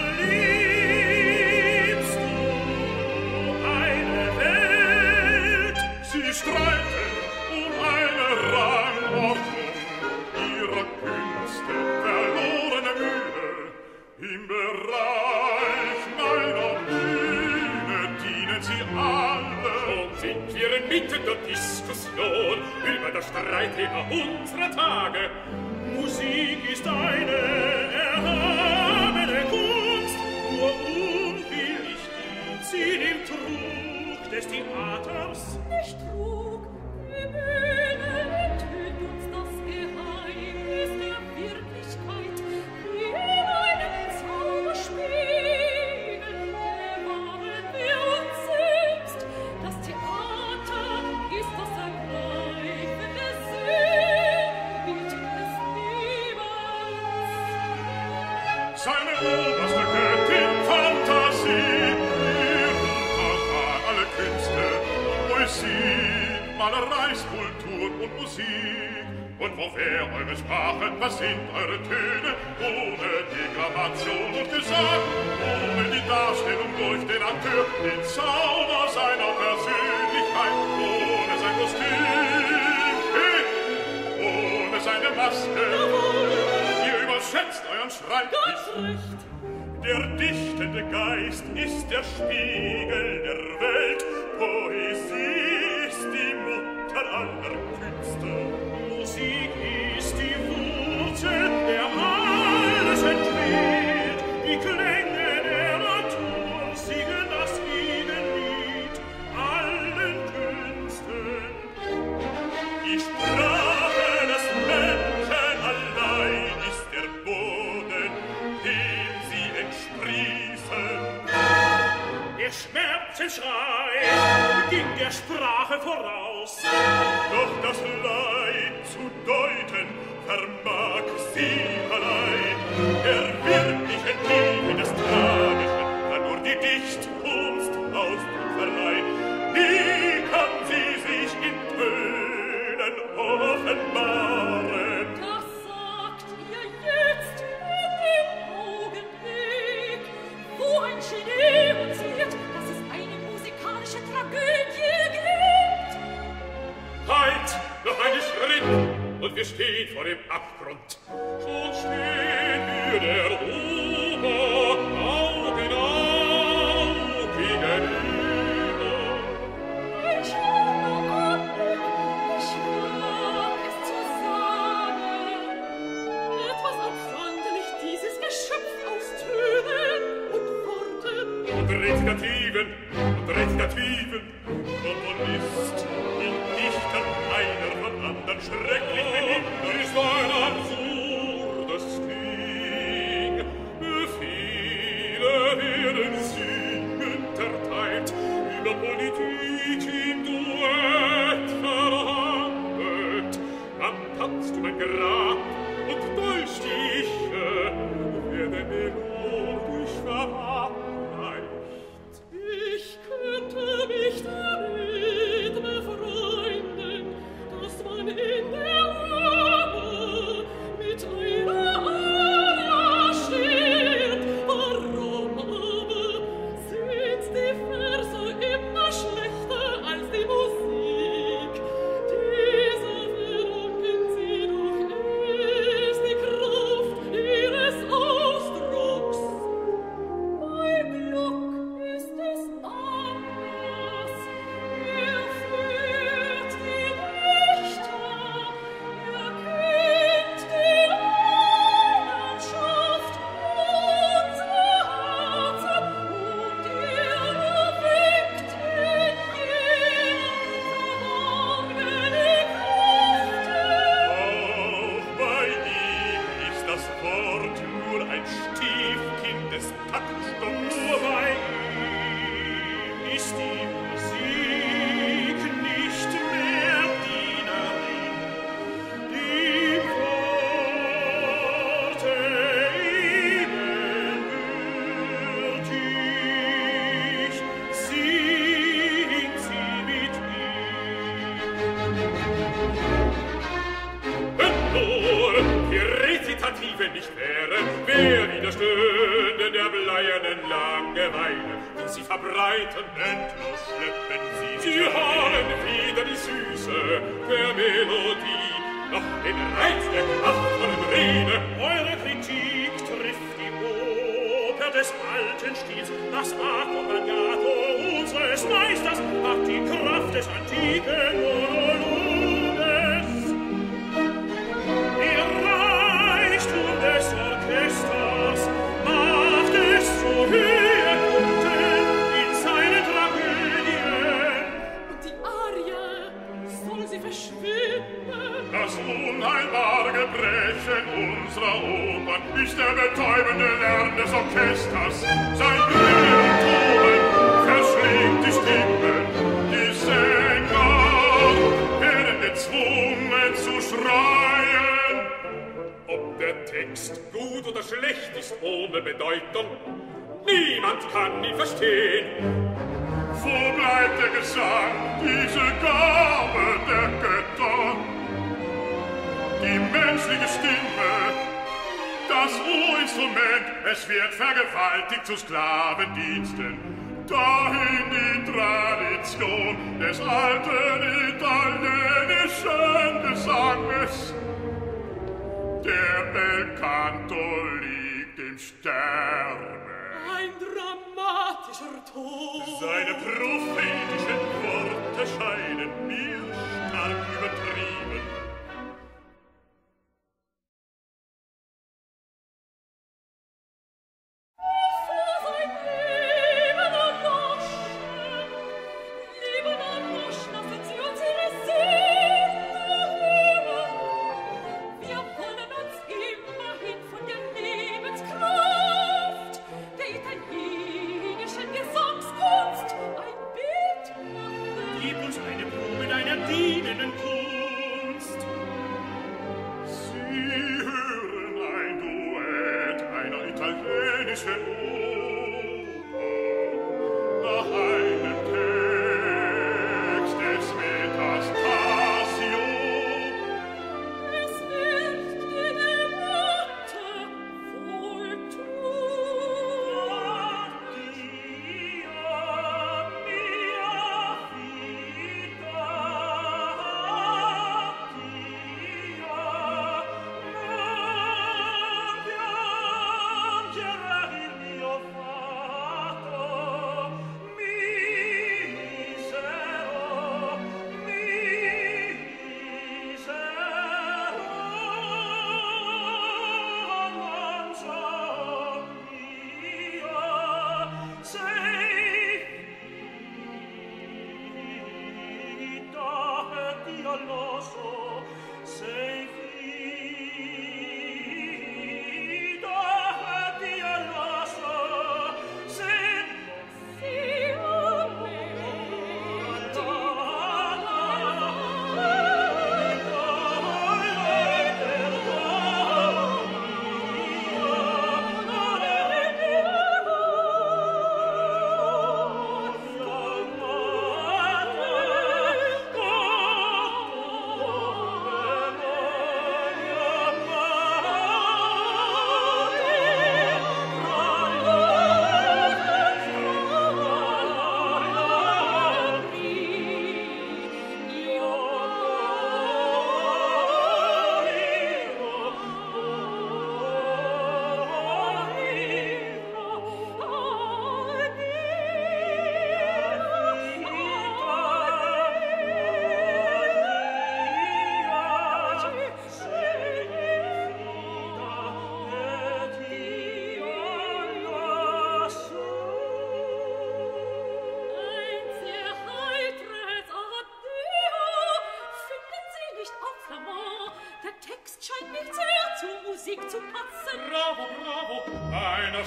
Erlebst du eine Welt? Sie streiten um eine Rangordnung ihrer Künste, verlorene Mühe. Im Bereich meiner Bühne dienen sie alle. Und sind wir inmitten der Diskussion über das Streitthema unserer Tage. Musik ist eine erhabene Kunst, nur unwillig dient sie dem Trug des Theaters. Nicht Trug, die Bühne enthüllt uns das Geheimnis der Wirklichkeit. Wie in einem Zauberspiel bewahren wir uns selbst. Das Theater ist das ergreifende Sinnbild des Lebens. Seine oberste Göttin Fantasie, alle Künste, Poesie, Malerei, Skulptur und Musik. Und wo wäre eure Sprache, was sind eure Töne, ohne Deklamation und Gesang, ohne die Darstellung durch den Akteur, den Zauber seiner Persönlichkeit, ohne sein Kostüm, ohne seine Maske. Ihr überschätzt euren Schreibtisch. Der dichtende Geist ist der Spiegel der Welt. Poesie ist die Mutter aller Künste. Musik ist die Wurzel, der alles entquert. Die Klänge der Natur singen das Gegenlied allen Künsten. Die Sprache des Menschen allein ist der Boden, dem sie entsprießen. Der Schmerzensschrei ging der Sprache voraus. Doch das Leid zu deuten vermag sie allein. Der wirkliche Tiefe des Tragischen kann nur die Dichtkunst Ausdruck verleihen. Wie kann sie sich in Tönen offenbaren? Das sagt ihr jetzt in dem Augenblick, wo ein Genie uns lehrt, dass es eine musikalische Tragödie gibt. Halt, noch einen Schritt, und wir stehen vor dem Abgrund. Schon stehen wir der Ober, Auge in Auge gegenüber. Ein schöner Anblick, ich wag es zu sagen. Etwas absonderlich dieses Geschöpf aus Tönen und Worten. Und Rezitativen, Komponist, in Dichtern einer von anderen schrecklich behindert. Ist ein absurdes Ding, der Politik im Duett verhandelt, dann tanzt du mein Grab und Dolchstiche werden melodisch verabreicht. Ich könnte mich damit befreunden, dass man in der Urne mit einer Aria stirbt. Warum aber sind die Verse immer schlechter als die Musik? Diese verdanken sie doch erst die Kraft ihres Ausdrucks. Bei Gluck ist es anders. Er führt die Wächter, er kennt die Leidenschaft unserer Herzen und er erweckt in verborgene Kräfte. Auch bei ihm ist das Wort nur ein Stiefkind des Taktstoffs. Nur bei ihm ist die Musik nicht mehr Dienerin. Die Worte ebenbürtig singt sie mit ihm. Wenn nur die Rezitative nicht wäre, wer widerstünde der bleiernen Langeweile, die sie verbreiten, endlos schleppen sie. Sie haben weder die Süße der Melodie, noch den Reiz der kraftvollen Rede. Eure Kritik trifft die Oper des alten Stils. Das Accompagnato unseres Meisters hat die Kraft des antiken Monologes. Der Reichtum des Orchesters macht es zu Höhepunkten in seinen Tragödien. Und die Arie, soll sie verschwinden? Das unheilbare Gebrechen unserer Opern ist der betäubende Lärm des Orchesters. Sein Glühen und Toben verschlingt die Stimmen. Die Sänger werden gezwungen zu schreien. Ob der Text gut oder schlecht ist, ohne Bedeutung, niemand kann ihn verstehen. Wo bleibt der Gesang, diese Gabe der Götter? Die menschliche Stimme, das Urinstrument, es wird vergewaltigt zu Sklavendiensten. Dahin die Tradition des alten italienischen Gesanges. Der Belcanto liegt im Sterbe. Ein dramatischer Tod. Seine prophetischen Worte scheinen mir stark übertrieben. Vor sein Leben erloschen, lassen Sie uns ihre Seelen hören. Wir wollen uns immerhin von der Lebenskraft der italienischen Gesangskunst ein Bild machen. Gib uns eine Probe deiner dienenden Kunst.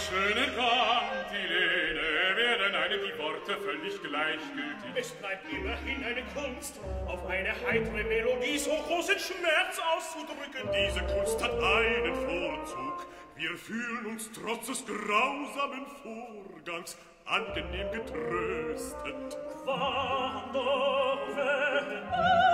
schöne Kantilene werden einem die Worte völlig gleichgültig. Es bleibt immerhin eine Kunst, auf eine heitere Melodie so großen Schmerz auszudrücken. Diese Kunst hat einen Vorzug. Wir fühlen uns trotz des grausamen Vorgangs angenehm getröstet. Quando venne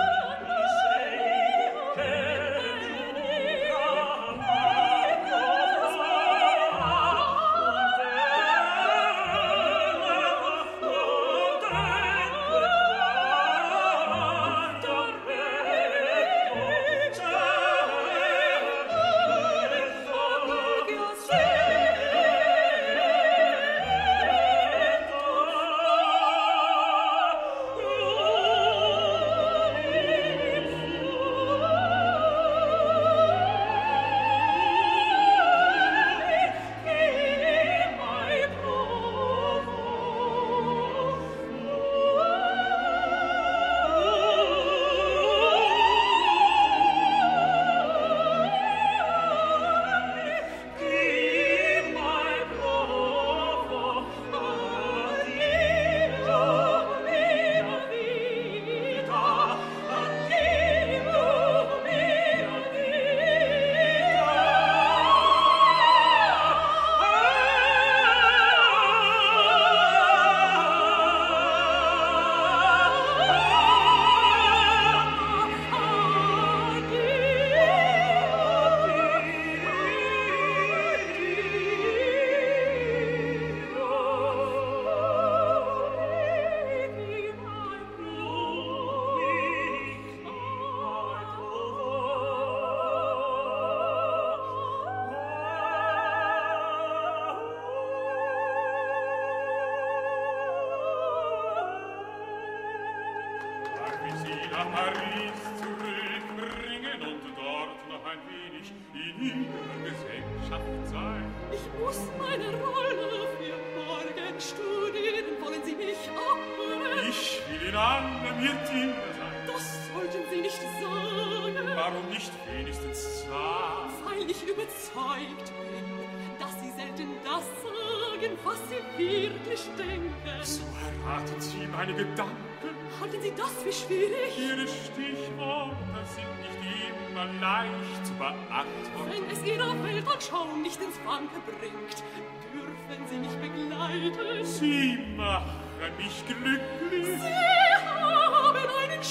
Paris zurückbringen und dort noch ein wenig in ihrer Gesellschaft sein. Ich muss meine Rolle für morgen studieren. Wollen Sie mich abhören? Ich will in allem Ihr Diener sein. Das sollten Sie nicht sagen. Warum nicht wenigstens sagen? Weil ich überzeugt bin, dass Sie selten das sagen, was Sie wirklich denken. So erraten Sie meine Gedanken. Halten Sie das für schwierig? Ihre Stichworte sind nicht immer leicht zu beantworten. Wenn es Ihrer Weltanschauung nicht ins Wanken bringt, dürfen Sie mich begleiten. Sie machen mich glücklich. Sie haben einen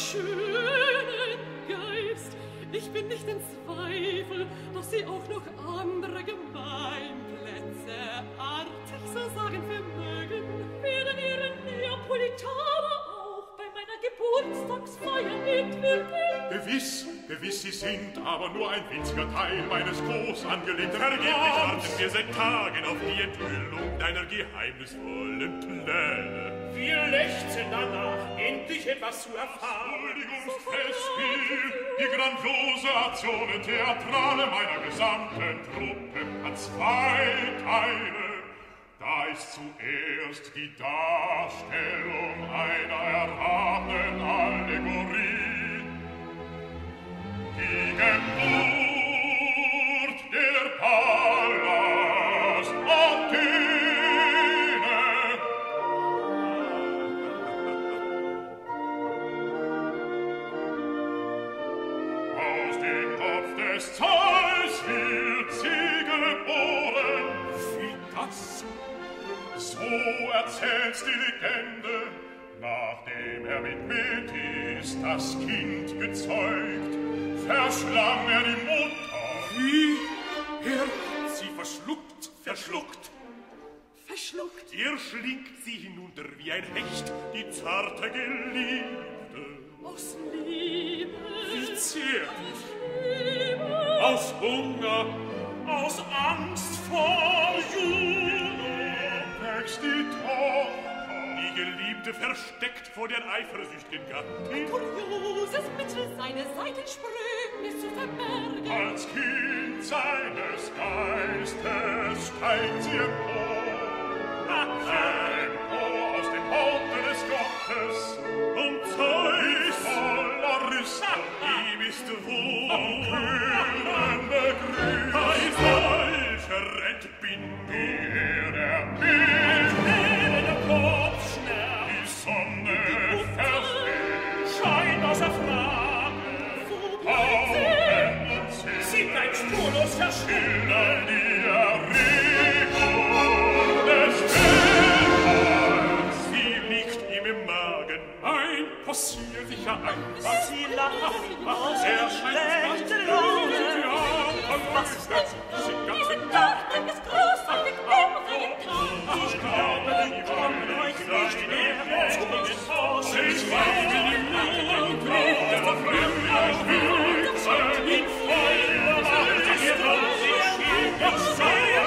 schönen Geist. Ich bin nicht in Zweifel, dass Sie auch noch andere Gemeinplätze artig so sagen vermögen. Werden Ihre Neapolitaner auch bei meiner Geburtstagsfeier mitwirken? Gewiss, Sie sind aber nur ein winziger Teil meines groß angelegten. Vergeblich warten wir seit Tagen auf die Enthüllung deiner geheimnisvollen Pläne. Wir lechzen danach, endlich etwas zu erfahren. Huldigungsfestspiel, die grandiose Aktion Theatrale meiner gesamten Truppe hat zwei Teile. Da ist zuerst die Darstellung einer erhabenen Allegorie. Die Geburt der Pallas Athene. Aus dem Kopf des Zeus wird sie geboren. Wie das? So erzählt's die Legende, nachdem mit Metis das Kind gezeugt, verschlang die Mutter. Wie? Er hat sie verschluckt. Verschluckt. Schlingt sie hinunter wie ein Hecht, die zarte Geliebte. Aus Liebe. Wie zärtlich. Liebe. Aus Hunger. Aus Angst vor Juno Wächst die Tochter, die Geliebte versteckt vor der eifersüchtigen Gattin. Kurioses Mittel, seine Seitensprünge zu verbergen. Als Kind seines Geistes steigt sie empor aus dem Haupte des Gottes und Zeus voller Rüstung ihm ist wohl kühlende Grüße. Bei solcher Entbindung einfach. Sie lachen aus der schlechten Laune. Was ist das? Sie ganze Nacht. Ist großartig, Ich glaube, wir kommen euch nicht mehr zu den Haus. Ich weine im Mund, der Fremde sagt in voller Macht, ihr wollt sich hier nicht sehen.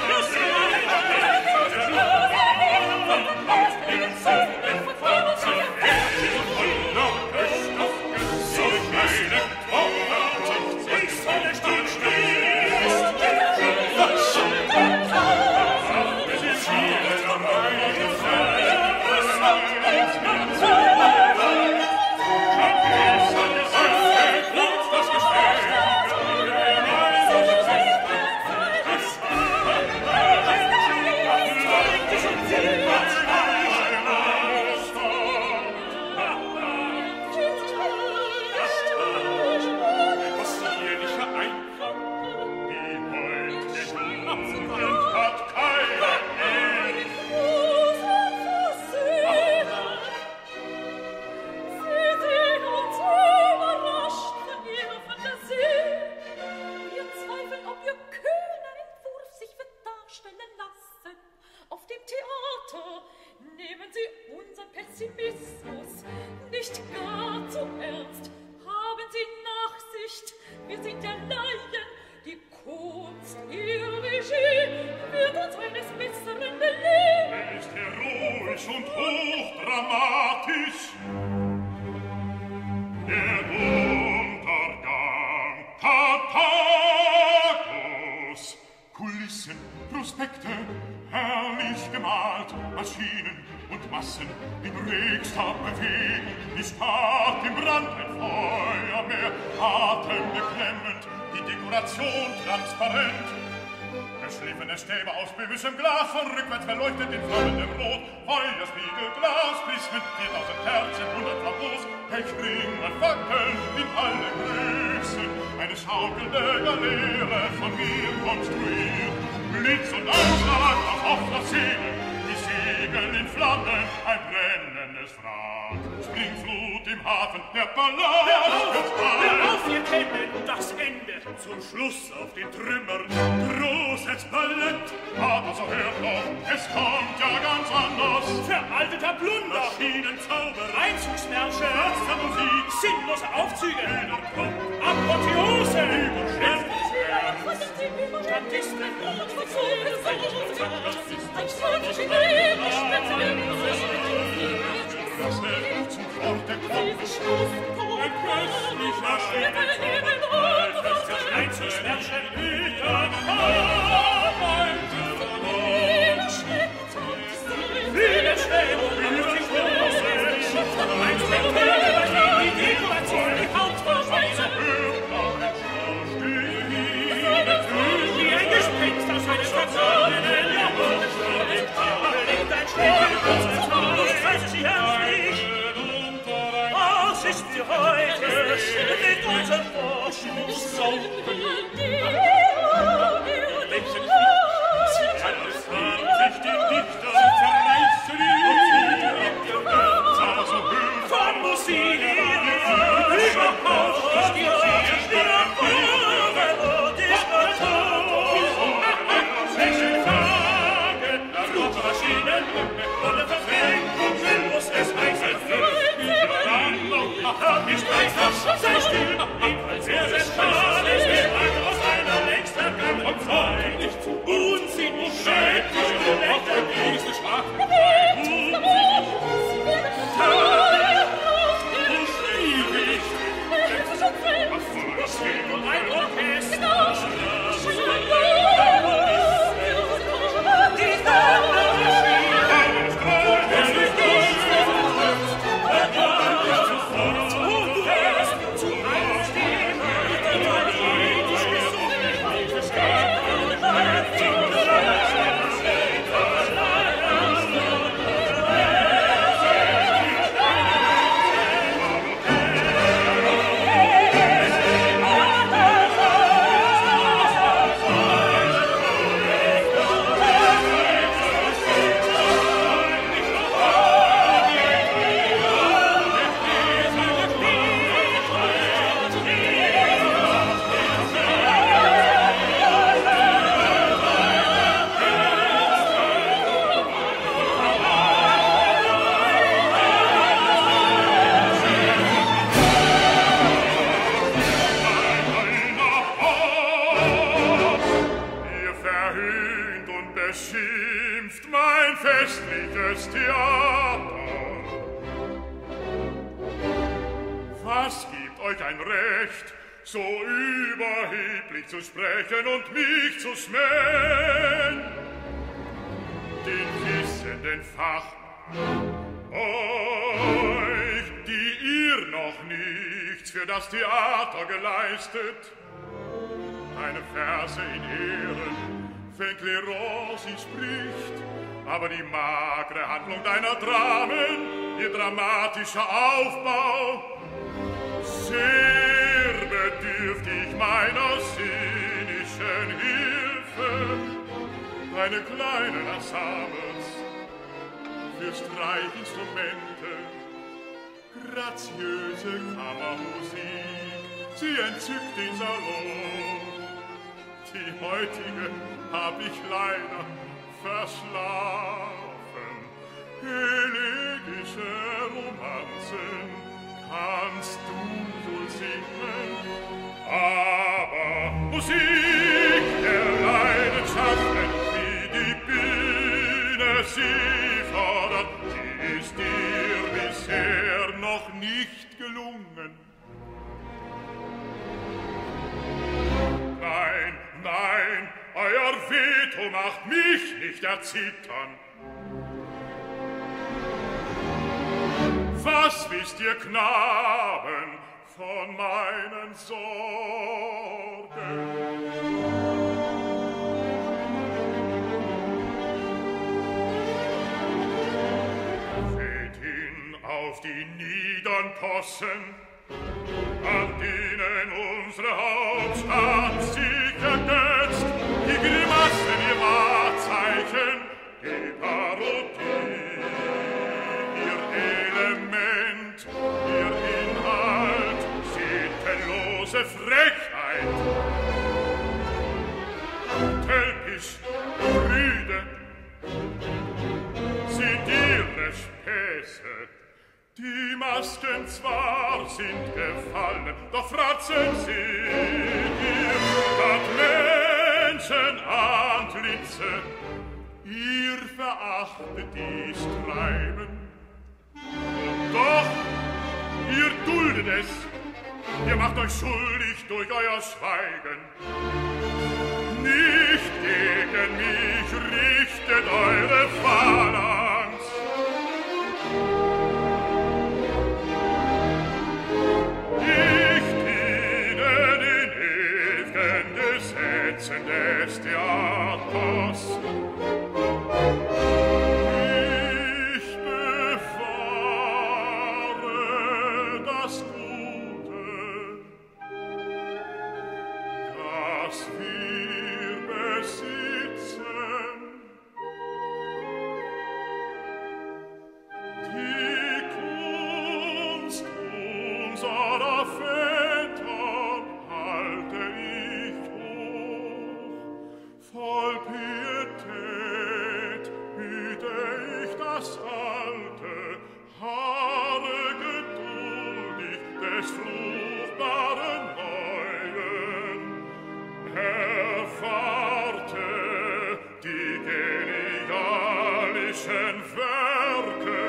Böhmischem Glas von rückwärts verleuchtet in flammendem Rot. Feuerspiegel, Glas, Prismen, 4000 Kerzen, 100 Flambeaus, Pechringen, Fackeln in alle Größen. Eine schaukelnde Galeere von mir konstruiert. Blitz und Ausschlag auf offener Szene, die Segel in Flammen, ein brennendes Wrack. Springflut im Hafen, der Ballast wird frei. Hör auf, wir kennen das Ende. Zum Schluss auf den Trümmern, großes Ballett. Aber so hört doch, es kommt ja ganz anders. Veralteter Plunder, Maschinenzauber, Einzugsmärsche, Wassermusik, sinnlose Aufzüge, Pop, Apotheose, Statisten, das Heft zum Forte kommt. Ein köstlicher Einzugsmärsche, viele Schwäbe, ein Spektakel, die Dekoration, die Hauptverweise, wie ein Gespenst aus einer vergangenen Jahrhundert, bringt ein Schwäbe, ich weiß sie herzlich. Was ist sie heute mit unserem Vorschuss? Von Musik, überhaupt die Kurve, die welche Tage, Flugmaschinen, ohne Verfehlung, muss es heißen, nicht einfach, sei still, sehr, sehr schade, es geht weiter aus einer köstliches Theater. Was gibt euch ein Recht, so überheblich zu sprechen und mich zu schmähen? Den wissenden Fachmann, euch, die ihr noch nichts für das Theater geleistet, deine Verse in Ehren, wenn Cléron sie spricht, aber die magere Handlung deiner Dramen, ihr dramatischer Aufbau, sehr bedürftig meiner sinnischen Hilfe, deine kleinen Ensembles für Streichinstrumente, graziöse Kammermusik, sie entzückt den Salon. Die heutige hab ich leider verschlafen. Elegische Romanzen kannst du so singen, aber Musik der Leidenschaften, wie die Bühne sie fordert, die ist dir bisher noch nicht gelungen. Nein, nein, euer Veto macht mich nicht erzittern. Was wisst ihr, Knaben, von meinen Sorgen? Seht hin auf die niedern Possen, an denen unsere Hauptstadt sich ergötzt, die Grimassen ihr Wahrzeichen, die Parodie, ihr Element, ihr Inhalt, sittenlose Frechheit, tölpisch, rüde, sind ihre Späße. Die Masken zwar sind gefallen, doch fratzen sie ihr, dat Menschenantlitze, ihr verachtet dies Treiben. Und doch, ihr duldet es, ihr macht euch schuldig durch euer Schweigen. Nicht gegen mich richtet eure Phalanx. Ich diene den ewigen Gesetzen des Theaters. Ich bewahre das Gute, das wir besitzen. Die Kunst unserer Väter halte ich hoch, voll Pietät hüte ich das Alte, harre geduldig des fruchtbaren Neuen, erwarte die genialischen Werke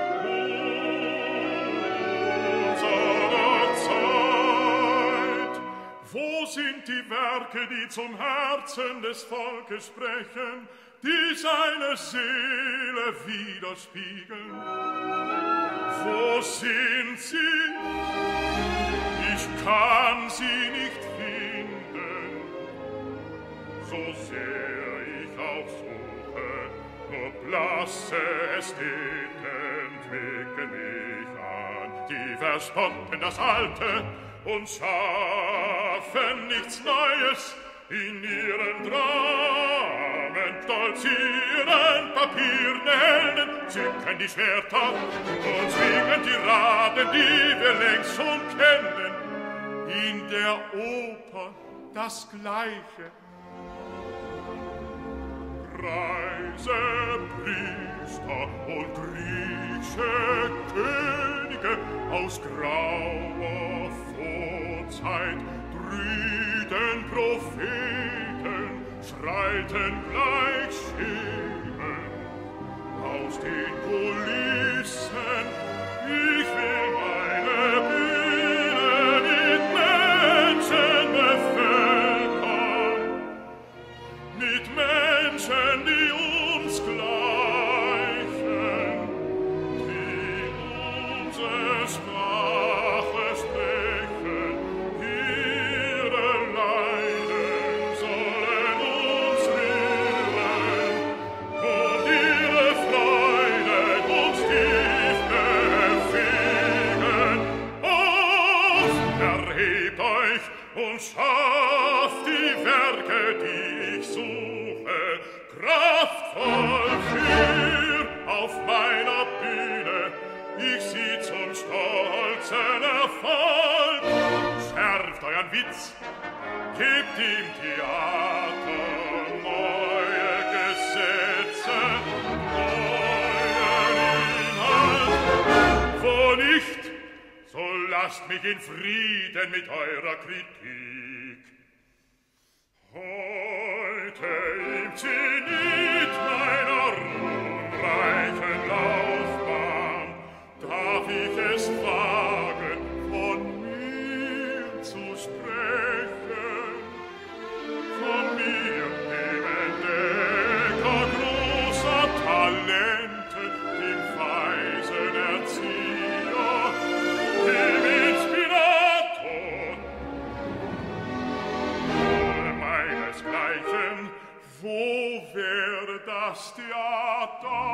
unserer Zeit. Wo sind die Werke, die zum Herzen des Volkes sprechen, die seine Seele widerspiegeln? Wo sind sie? Ich kann sie nicht finden, so sehr ich auch suche, nur blasse Ästheten blicken mich an, die verspotten das Alte und schaffen nichts Neues in ihren Dramen, stolzieren papierne Helden, zücken die Schwerter und zwingen die Raten, die wir längst schon kennen. In der Oper das Gleiche. Reisepriester und griechische Könige aus grauer Vorzeit, Brüden Propheten schreiten gleich Schemen aus den Kulissen. Ich will meine Bühne mit Menschen bevölkern, mit Menschen, die uns gleichen, die unsere Sprache sprechen. Ihre Leiden sollen uns rühren und ihre Freude uns tief bewegen. Auf, erhebt euch und schafft die Werke, die ich suche, kraftvoll für auf meiner Bühne. Ich sieh zum stolzen Erfolg. Schärft euren Witz, gebt ihm Theater, neue Gesetze, neuen Inhalt. Wo nicht, so lasst mich in Frieden mit eurer Kritik. Heute im Zenit meiner ruhmreichen Laufbahn darf ich es wagen, von mir zu sprechen, von mir, dem Entdecker großer Talente, dem weisen Erzieher, dem Inspirator, ohne meinesgleichen, wo wäre das Theater?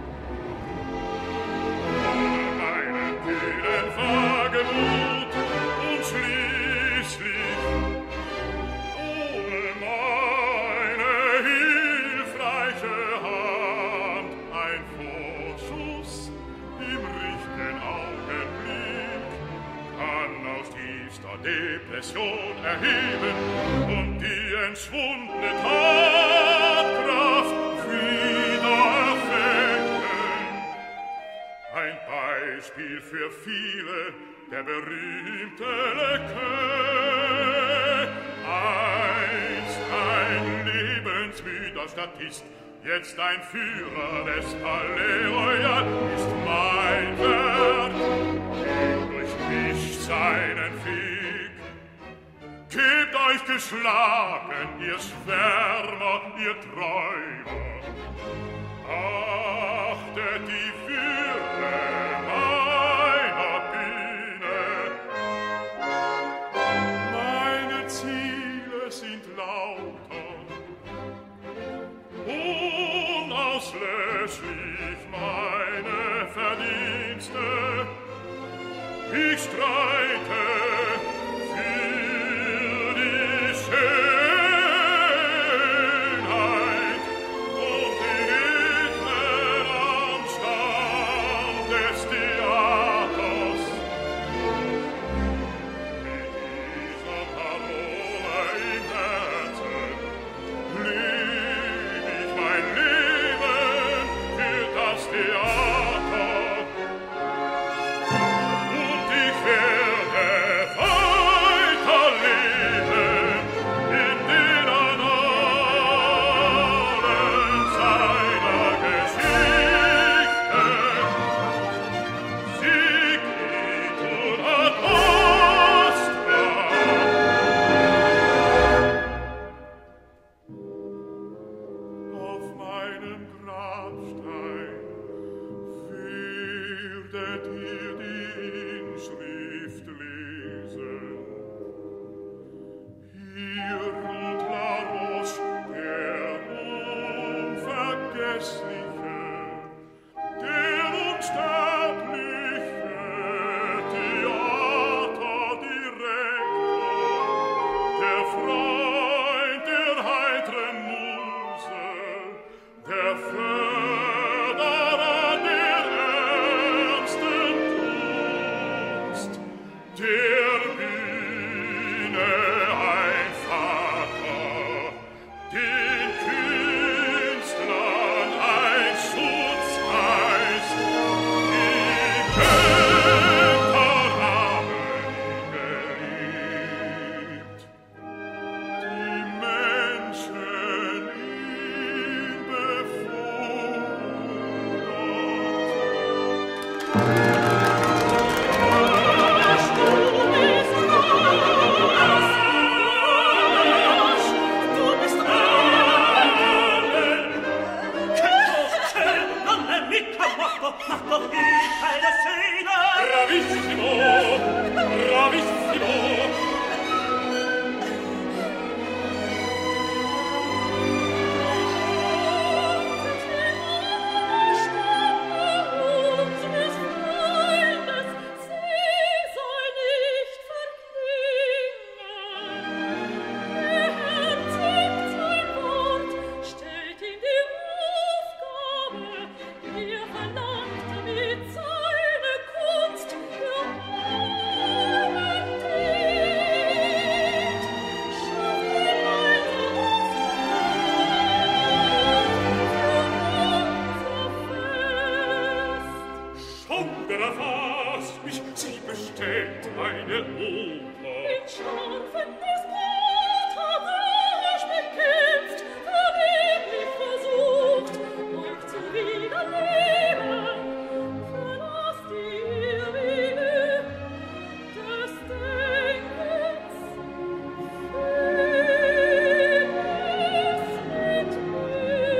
Ohne meinen kühnen Wagemut und schließlich ohne meine hilfreiche Hand ein Vorschuss im richtigen Augenblick kann aus tiefster Depression erheben und die entschwundene Tatkraft wieder erwecken. Ein Beispiel für viele, der berühmte Lequeux. Einst ein lebensmüder Statist, jetzt ein Führer des Palais Royal, ist mein Werk, ihm durchbricht seinen Weg. Gebt euch geschlagen, ihr Schwärmer, ihr Träumer, achtet die Würde meiner Bühne. Meine Ziele sind lauter, unauslöschlich meine Verdienste. Ich streite für die Schönheit und den edlen Anstand des Theaters. Mit dieser Parole im Herzen leb ich mein Leben für das Theater. Und ich werde weiterleben in den Annalen seiner Geschichte. Siegfried und Ad Astra. Auf meinem Grabstein werdet ihr die Inschrift lesen. Hier ruht La Roche, der Unvergessliche, der unsterbliche Theaterdirektor, der Freund der heitren Muse, der Förderer der ernsten Tugend. erfasst mich, sie bestellt eine Oper. In Scharfen des Vaterwunsch bekämpft, vergeblich versucht, euch zu widerleben. Verlasst die Irrwege des Denkens, fegt es mit mir,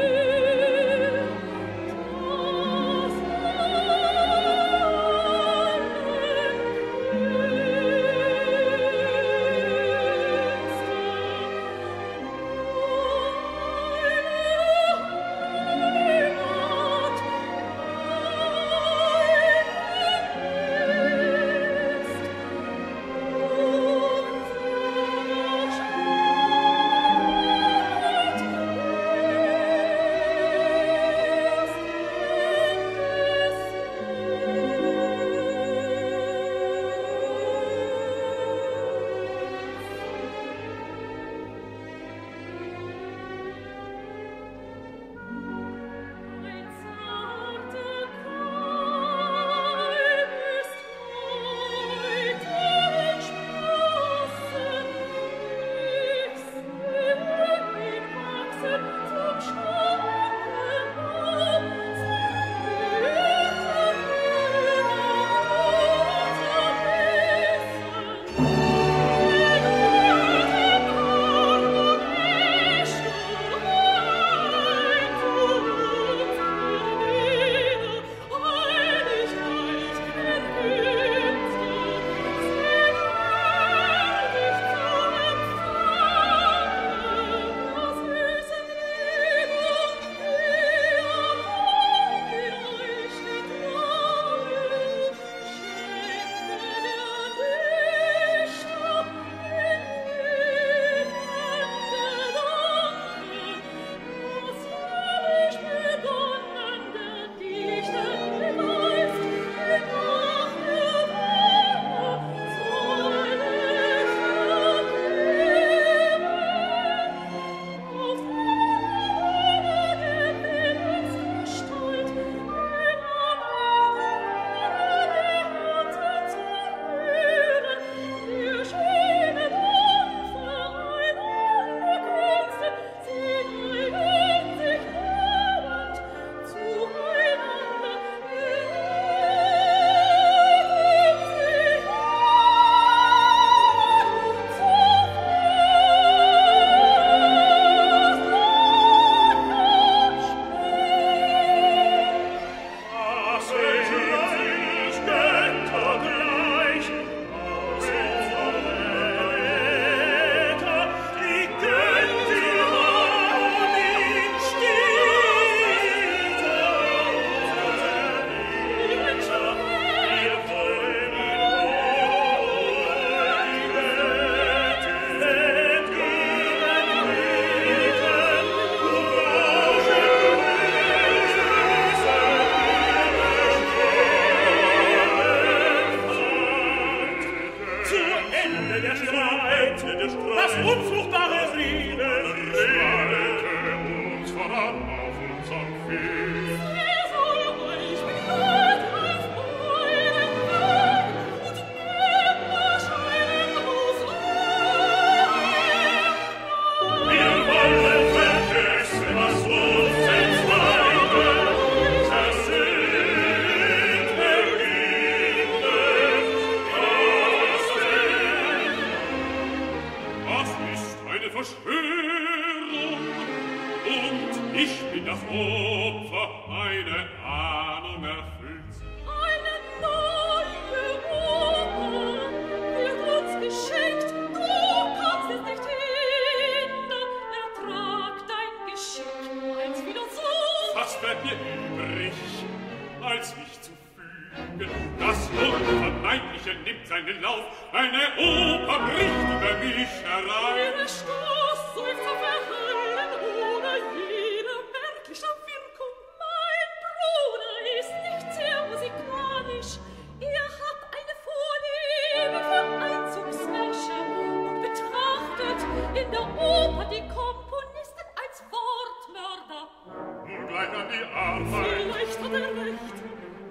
in der Oper die Komponisten als Wortmörder. Nun gleich an die Arbeit. Vielleicht hat recht.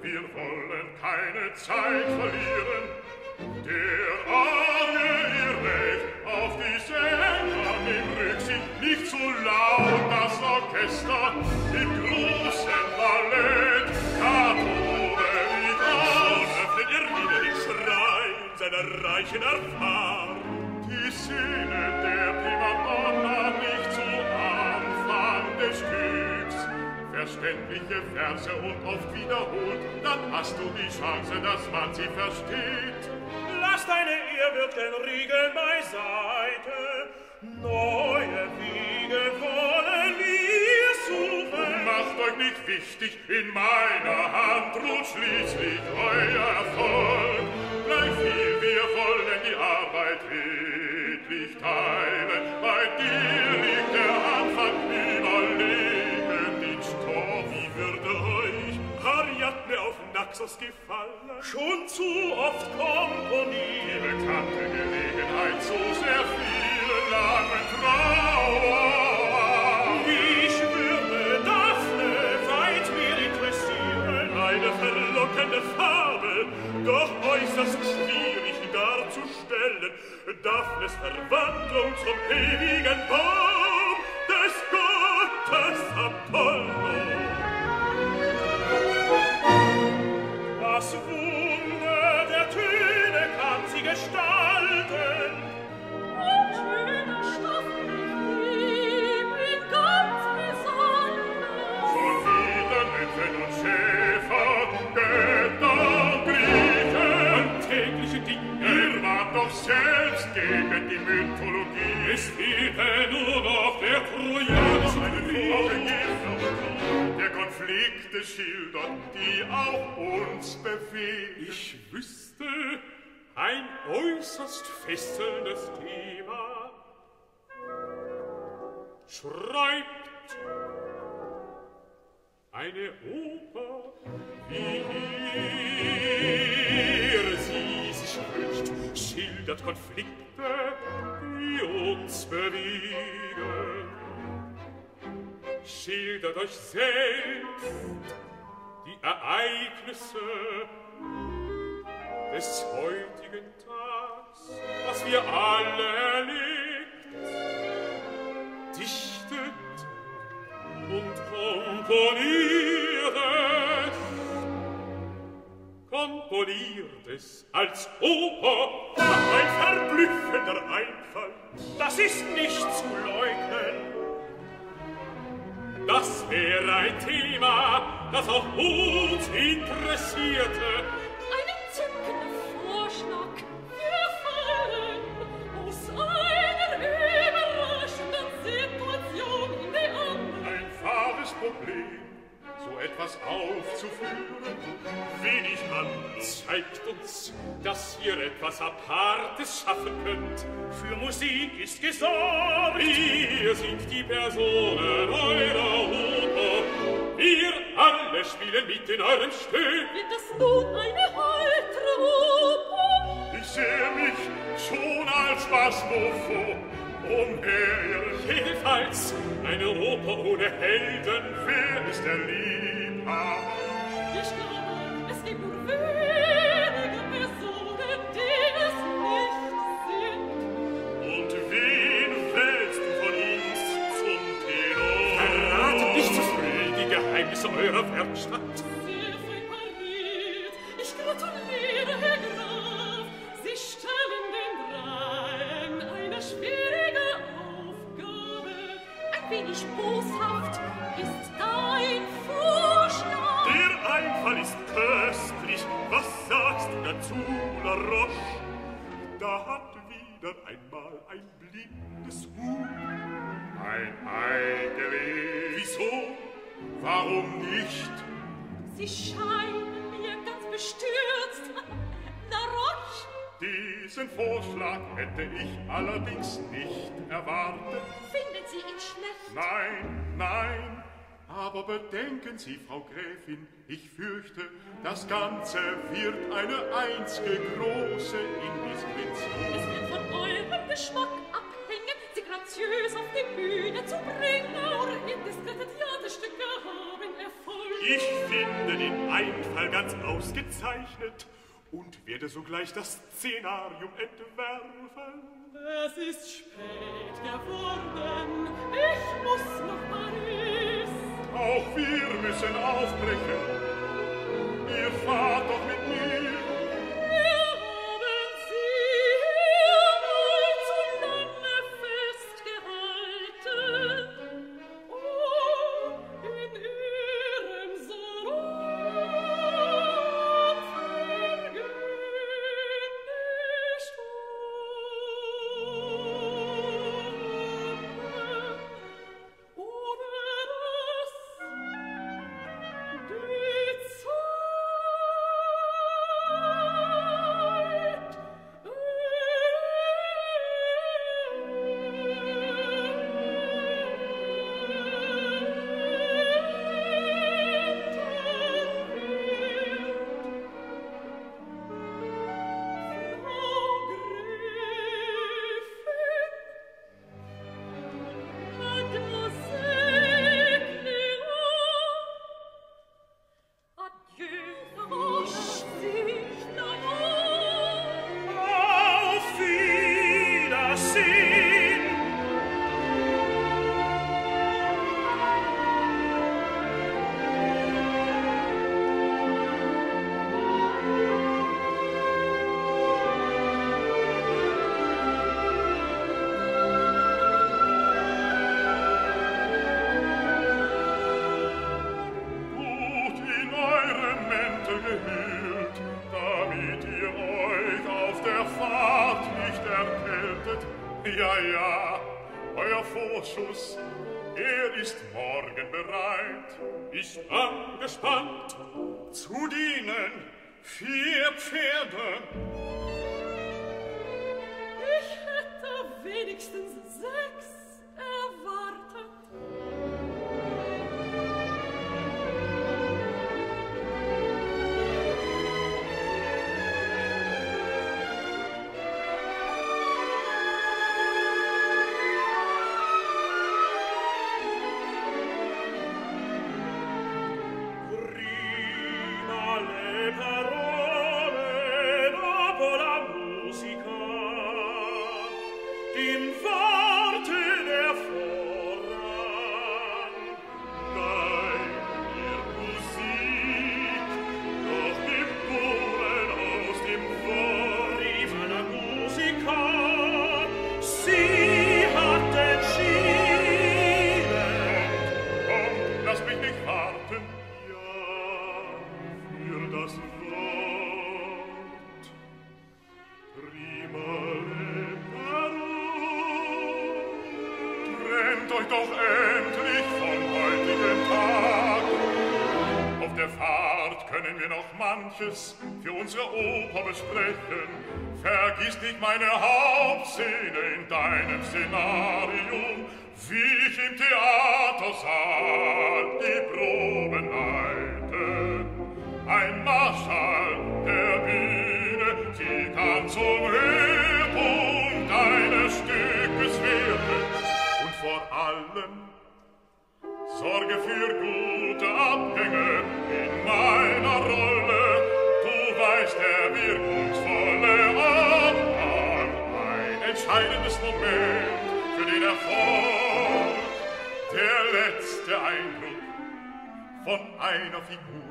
wir wollen keine Zeit verlieren. Der Arie ihr Recht, auf die Sänger nimmt Rücksicht, nicht zu laut das Orchester, im großen Ballett, Katore liegt aus. Öffnet ihr wieder den Schrein seiner reichen Erfahrung. Die Szene der Primadonna nicht zu Anfang des Stücks. Verständliche Verse und oft wiederholt, dann hast du die Chance, dass man sie versteht. Lass deine ehrwürdigen Regeln beiseite, neue Wege wollen wir suchen. Macht euch nicht wichtig, in meiner Hand ruht schließlich euer Erfolg. Gleich viel, wir wollen die Arbeit redlich teilen. Bei dir liegt der Anfang, überlegen den Stoff. Wie würde euch Ariadne auf Naxos gefallen? Schon zu oft komponiert. Die bekannte Gelegenheit, so sehr viele lange Trauer. Ich würde Daphne weit mehr interessieren. Eine verlockende Fabel, doch äußerst schwierig darzustellen. Daphnes Verwandlung zum ewigen Baum des Gottes Apollo. Das Wunder der Töne kann sie gestalten. Und schöner Stoff ihm in ganz besonders. Von wieder Nymphen und Schäfer, Götter, Griechen, Tägliche Dinge, ihr wart doch selbst gegen die Mythologie. es fehlte nur noch der trojanische Krieg. Der Konflikte schildert, die auch uns bewegen. Ich wüsste ein äußerst fesselndes Thema. Schreibt eine Oper, wie ihr sie sich wünscht, schildert Konflikte, die uns bewegen. Schildert euch selbst die Ereignisse des heutigen Tags, was wir alle erlebt, dichtet und komponiert es als Oper, ein verblüffender Einfall. Das ist nicht zu leugnen. Das wäre ein Thema, das auch uns interessierte. Ein entzückender Vorschlag. Wir fallen aus einer überraschenden Situation in die andere. Ein fahres Problem, so etwas aufzuführen, Wenig anders zeigt uns, dass ihr etwas Apartes schaffen könnt. Für Musik ist gesorgt. Wir sind die Personen eurer Oper. Wir alle spielen mit in eurem Stück. Wird das nun eine heitere Oper? Ich sehe mich schon als Basmo vor, umher. Jedenfalls eine Oper ohne Helden. Wer ist der Liebhaber? Ich glaube, es gibt nur wenige Personen, die es nicht sind. Und wen wählst du von uns zum Tenor? Verratet nicht zu früh die Geheimnisse eurer Werkstatt. Sehr fein pariert. Ich gratuliere, Herr Graf. Sie stellen den Dreien eine schwierige Aufgabe. Ein wenig boshaft ist dein Vorschlag. Der Einfall ist köstlich. Was sagst du dazu, La Roche? Da hat wieder einmal ein blindes Huhn. Ein Ei gelegt. Wieso? Warum nicht? Sie scheinen mir ganz bestürzt. La Roche, Diesen Vorschlag hätte ich allerdings nicht erwartet. finden Sie ihn schlecht? Nein, nein. Aber bedenken Sie, Frau Gräfin, ich fürchte, das Ganze wird eine einzige große Indiskretion. Es wird von eurem Geschmack abhängen, sie graziös auf die Bühne zu bringen. Eure indiskrete Theaterstücke haben Erfolg. Ich finde den Einfall ganz ausgezeichnet und werde sogleich das Szenarium entwerfen. Es ist spät geworden, ich muss nach Paris. Auch wir müssen aufbrechen. Ihr fahrt doch mit mir. Wir haben sie hier mal zu lange festgehalten. Oh, in ihrem Salon vergehende Stunden. Oder das die Ja, ja, euer Vorschuss, ist morgen bereit. Ich angespannt, zu dienen, 4 Pferde. Ich hätte wenigstens 6 erwartet. Für unsere Oper besprechen. Vergiss nicht meine Hauptszene in deinem Szenarium, wie ich im Theatersaal die Proben leite. Ein Marschall der Bühne, sie kann zum Höhepunkt eines Stückes werden. Und vor allem sorge für gute Abgänge in meiner Rolle. Der wirkungsvolle Abgang, ein entscheidendes Moment für den Erfolg, der letzte Eindruck von einer Figur.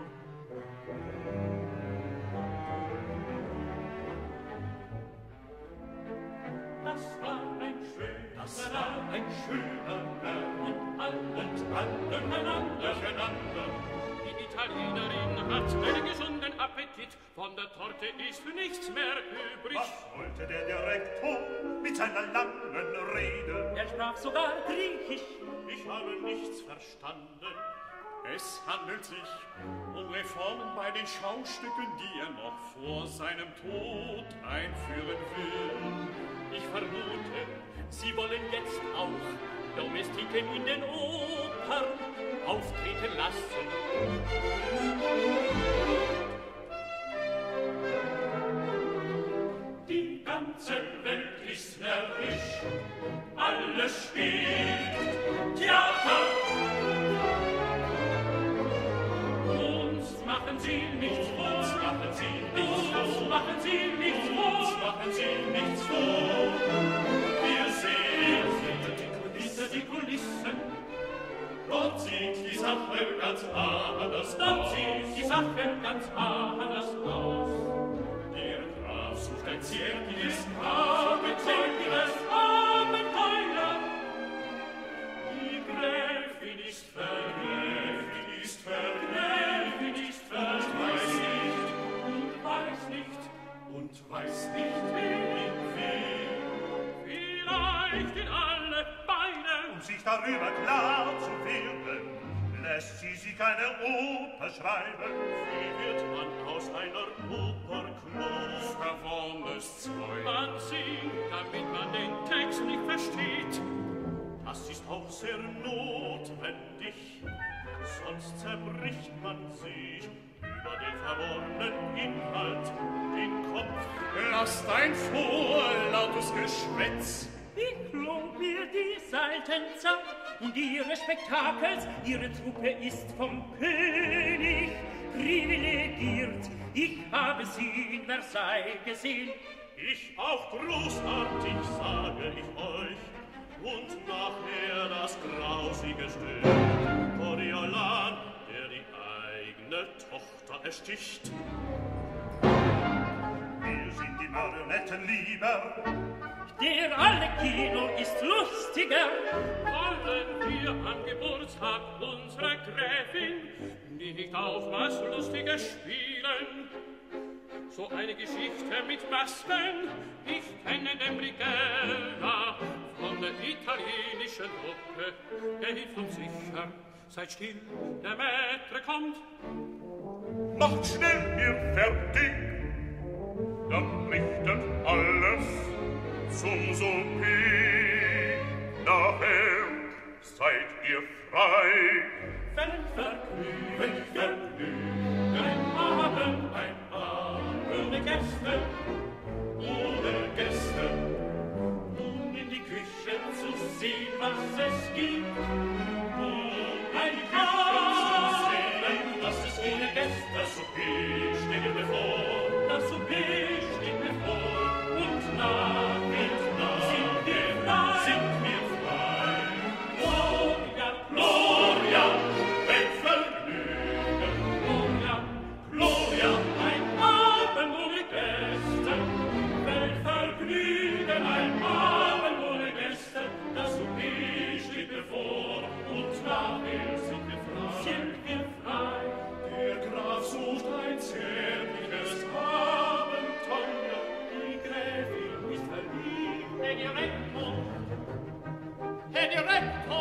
Das war ein schöner Abend, alle durcheinander. Die Italienerin hat einen gesunden Appetit, von der Torte ist nichts mehr übrig. Was wollte der Direktor mit seiner langen Rede? Er sprach sogar Griechisch. Ich habe nichts verstanden. Es handelt sich um Reformen bei den Schaustücken, die er noch vor seinem Tod einführen will. Ich vermute, Sie wollen jetzt auch Domestiken in den Opern auftreten lassen. Die ganze Welt ist närrisch, alles spielt Theater. nichts vor. Uns machen Sie nichts vor. Uns machen Sie nichts vor. Uns machen Sie nichts vor. Wir sehen hinter die Kulissen. Dort sieht die Sache ganz anders. Dort sieht die Sache ganz anders aus. Der Graf sucht ein zärtliches Abenteuer. Die Gräfin ist weiß nicht, wen. Vielleicht in alle Beine. Um sich darüber klar zu werden, lässt sie sich eine Oper schreiben. Wie wird man aus einer Oper klug? Verwornes Zeug. Man singt, damit man den Text nicht versteht. Das ist auch sehr notwendig, sonst zerbricht man sich über den verworrenen Inhalt den Kopf. Lasst ein vorlautes Geschwätz. Ich lob mir die Seitenzahl und ihre Spektakels, ihre Truppe ist vom König privilegiert. Ich habe sie in Versailles gesehen. Ich auch großartig, sage ich euch. Und nachher das grausige Stück Coriolan, der die eigene Tochter ersticht. Wir sind die Marionetten lieber. Der Arlecchino ist lustiger. Wollen wir am Geburtstag unserer Gräfin nicht auch was Lustiges spielen? So eine Geschichte mit Masken, ich kenne den Brigella von der italienischen Truppe. Geht und sicher, seid still, der Maître kommt. Macht schnell ihr fertig, dann richtet alles zum Souper. Nachher seid ihr frei. Vergnügen haben ein Paar ohne Gäste, um in die Küche zu sehen, was es gibt. Ein Paar zu sehen, was es ohne Gäste. Das Souper steht mir vor, das Souper steht mir vor. Und nach sind wir frei. Gloria, Gloria, Weltvergnügen. Gloria, Gloria, ein Abend ohne Gäste. Weltvergnügen, ein Abend ohne Gäste. Das Souper steht bevor und nachher sind wir frei. Der Graf sucht ein zärtliches Abenteuer. Die Gräfin ist verliebt. Herr Direktor.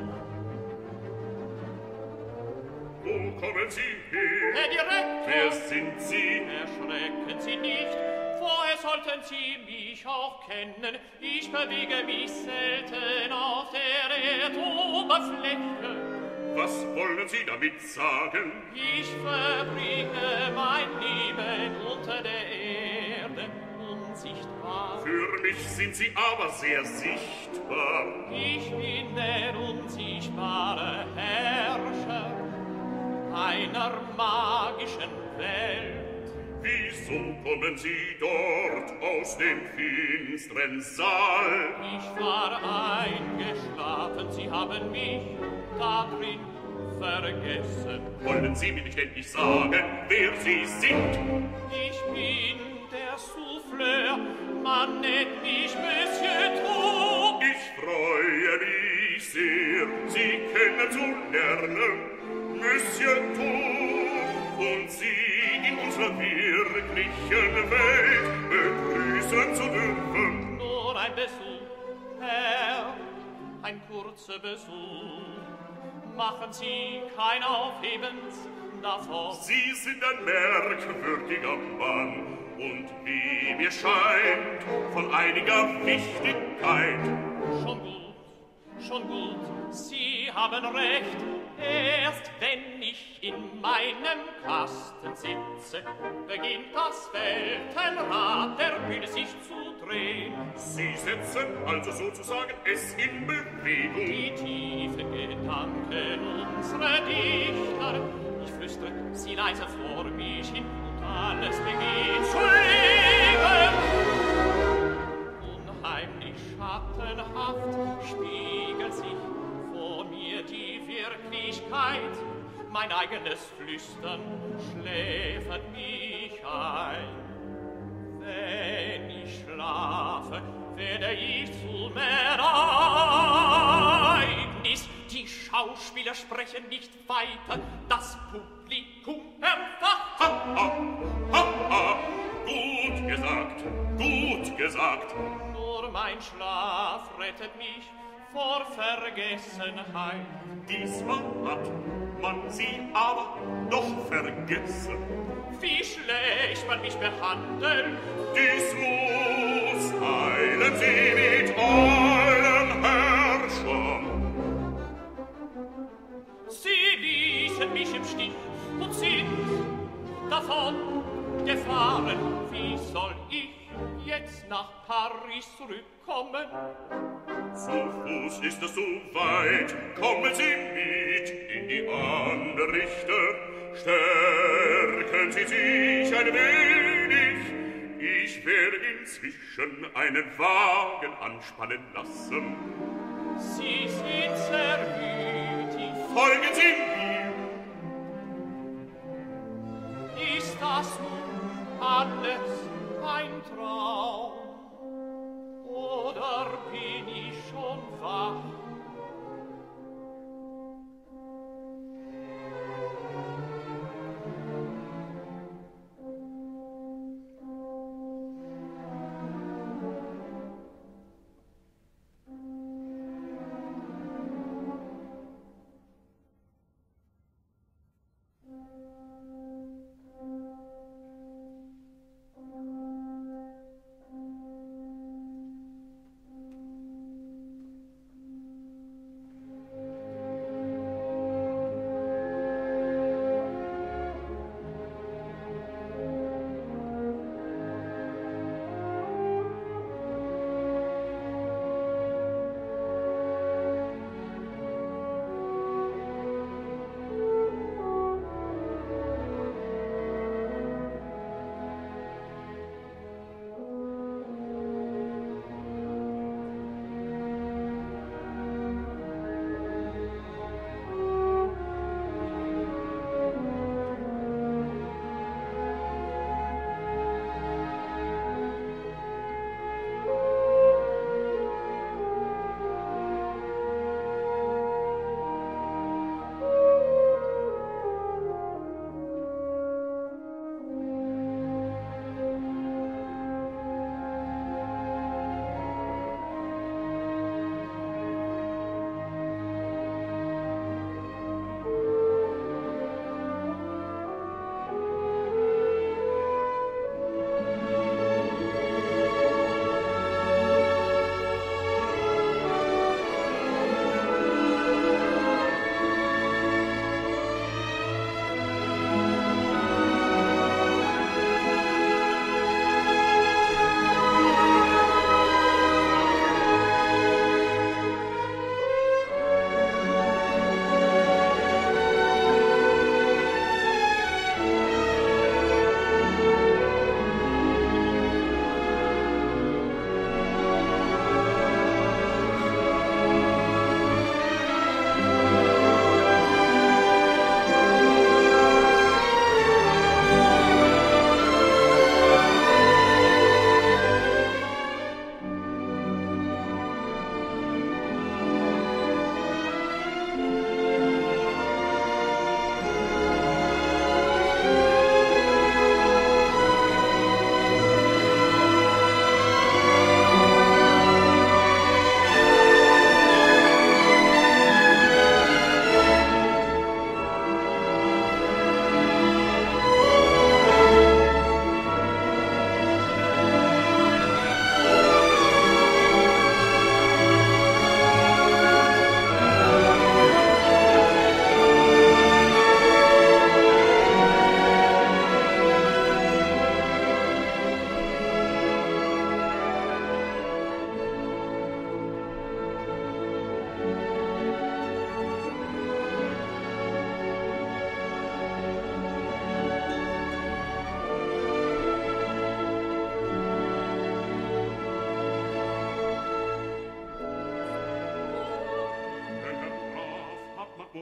Wo kommen Sie her? Herr Direktor. Wer sind Sie? Erschrecken Sie nicht, vorher sollten Sie mich auch kennen. Ich bewege mich selten auf der Erdoberfläche. Was wollen Sie damit sagen? Ich verbringe mein Leben unter der Erde, unsichtbar. Für mich sind Sie aber sehr sichtbar. Ich bin der unsichtbare Herrscher einer magischen Welt. Wieso kommen Sie dort aus dem finsteren Saal? Ich war eingeschlafen, Sie haben mich da drin vergessen. Wollen Sie mir nicht endlich sagen, wer Sie sind? Ich bin der Souffleur, man nennt mich Monsieur Trou. Ich freue mich sehr, Sie kennenzulernen, Monsieur Trou, und Sie in unserer wirklichen Welt begrüßen zu dürfen. Nur ein Besuch, Herr, ein kurzer Besuch. Machen Sie kein Aufhebens davon. Sie sind ein merkwürdiger Mann und wie mir scheint, von einiger Wichtigkeit. Schon gut, Sie haben recht. Erst wenn ich in meinem Kasten sitze, beginnt das Weltenrad der Bühne sich zu drehen. Sie setzen also sozusagen es in Bewegung. Die tiefen Gedanken unserer Dichter Ich flüstere sie leise vor mich hin und alles beginnt zu leben. Unheimlich schattenhaft spiegelt sich vor mir die Wirklichkeit. Mein eigenes Flüstern schläfert mich ein. Wenn ich schlafe, werde ich zum Ereignis. Die Schauspieler sprechen nicht weiter, das Publikum erwacht. Ha, ha, ha, ha. Gut gesagt, gut gesagt. Nur mein Schlaf rettet mich vor Vergessenheit. Diesmal hat man sie aber doch vergessen. Wie schlecht man mich behandelt. Dies muss heilen sie mit allem Herrscher. Sie ließen mich im Stich und sind davon gefahren. Wie soll ich jetzt nach Paris zurückkommen? Zu Fuß ist es so weit, kommen Sie mit in die andere Richtung. Stärken Sie sich ein wenig, ich werde inzwischen einen Wagen anspannen lassen. Sie sind sehr gütig. Folgen Sie mir. Ist das nun alles ein Traum? Oder bin ich schon wach?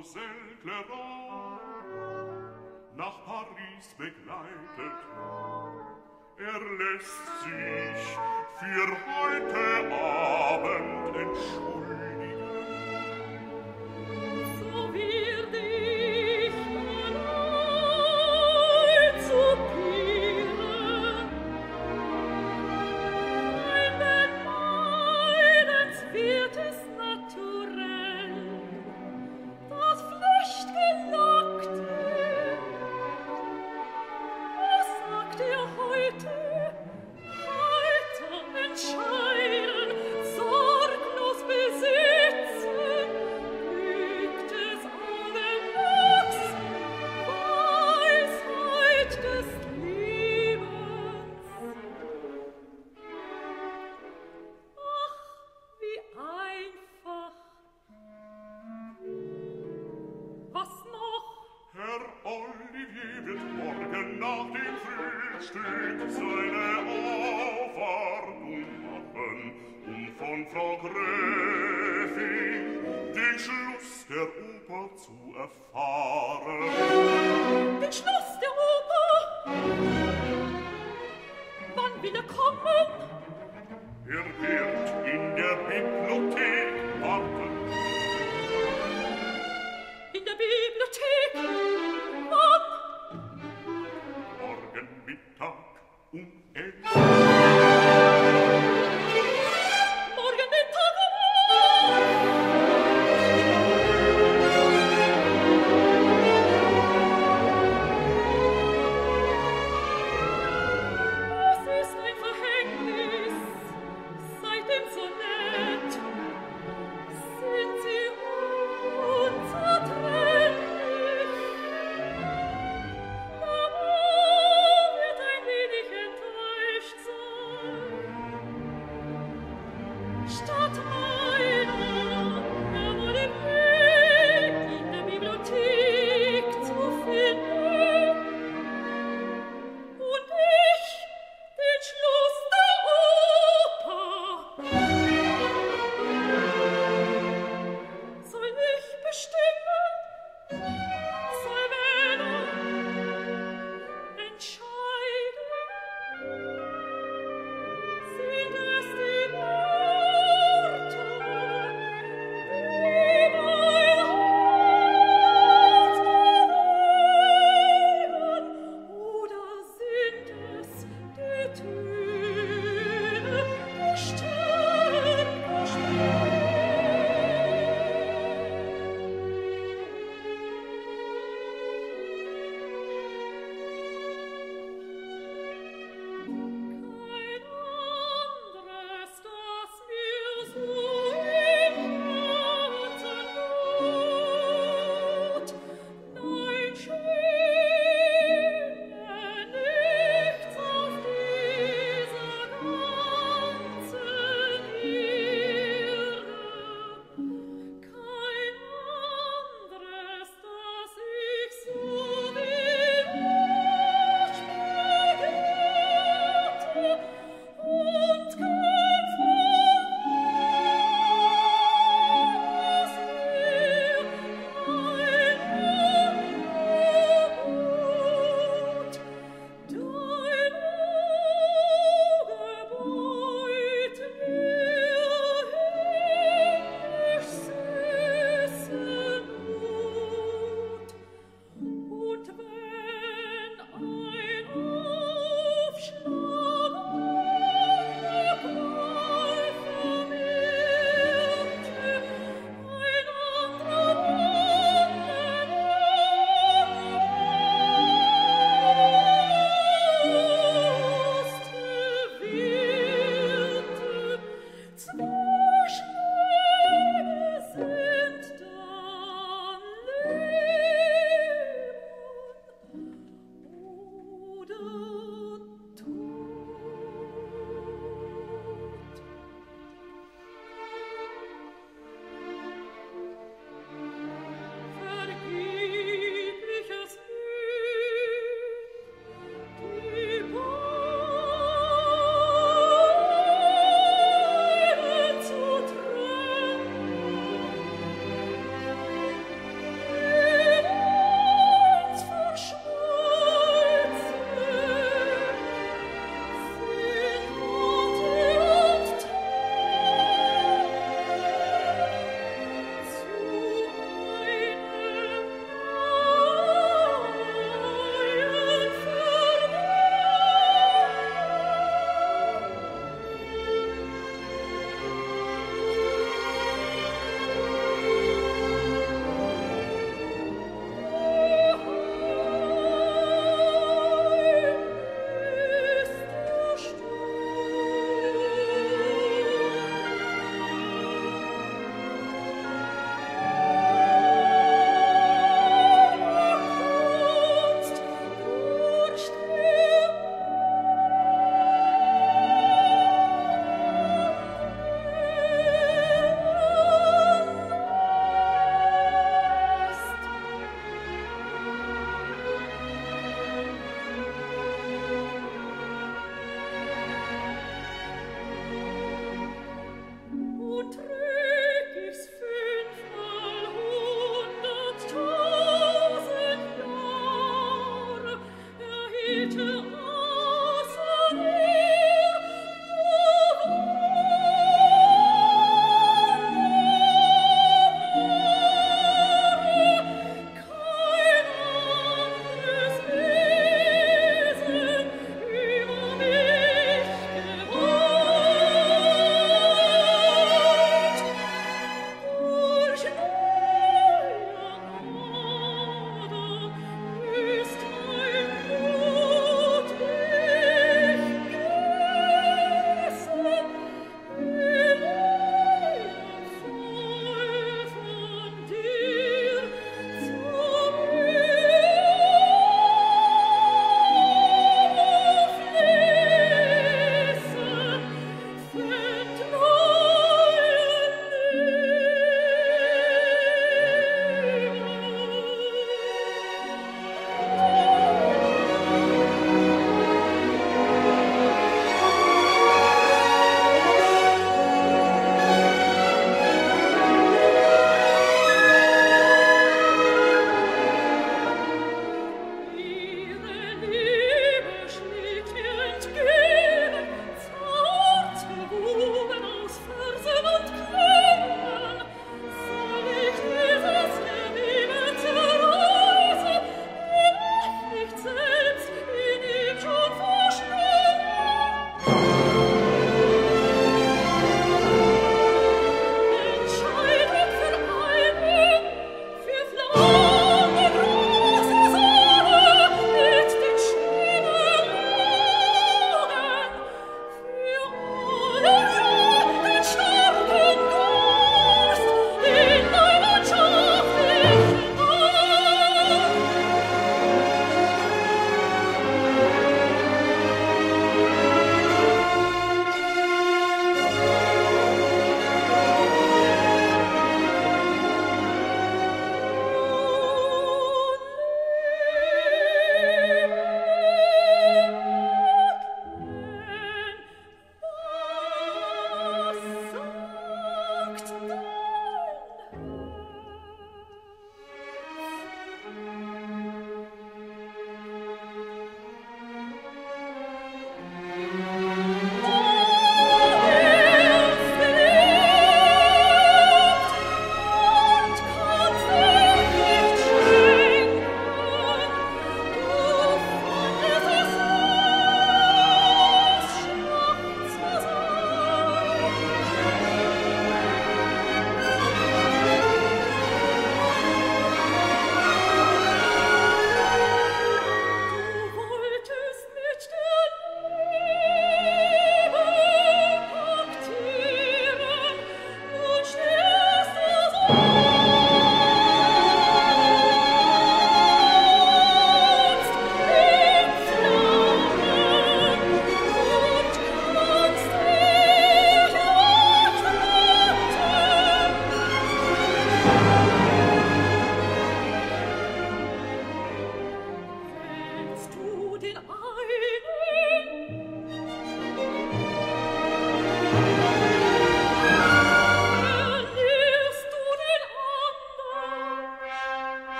Mademoiselle Clairon nach Paris begleitet. Lässt sich für heute Abend entschuldigen. So wird ich allein zu Pieren, denn meidens wird es naturell, das Flüchtgelockte. Was sagt ihr heute? Entscheiden, sorglos besitzen, liegt es allenwachs, Weisheit des Lebens. Ach, wie einfach! Was noch? Herr Olivier wird morgen nach dem Frühstück seine Aufwartung machen und von Frau Gräfin den Schluss der Oper zu erfahren. Den Schluss der Oper? Wann will er kommen? Er wird in der Bibliothek warten. In der Bibliothek? Wann? Morgen Mittag um 11.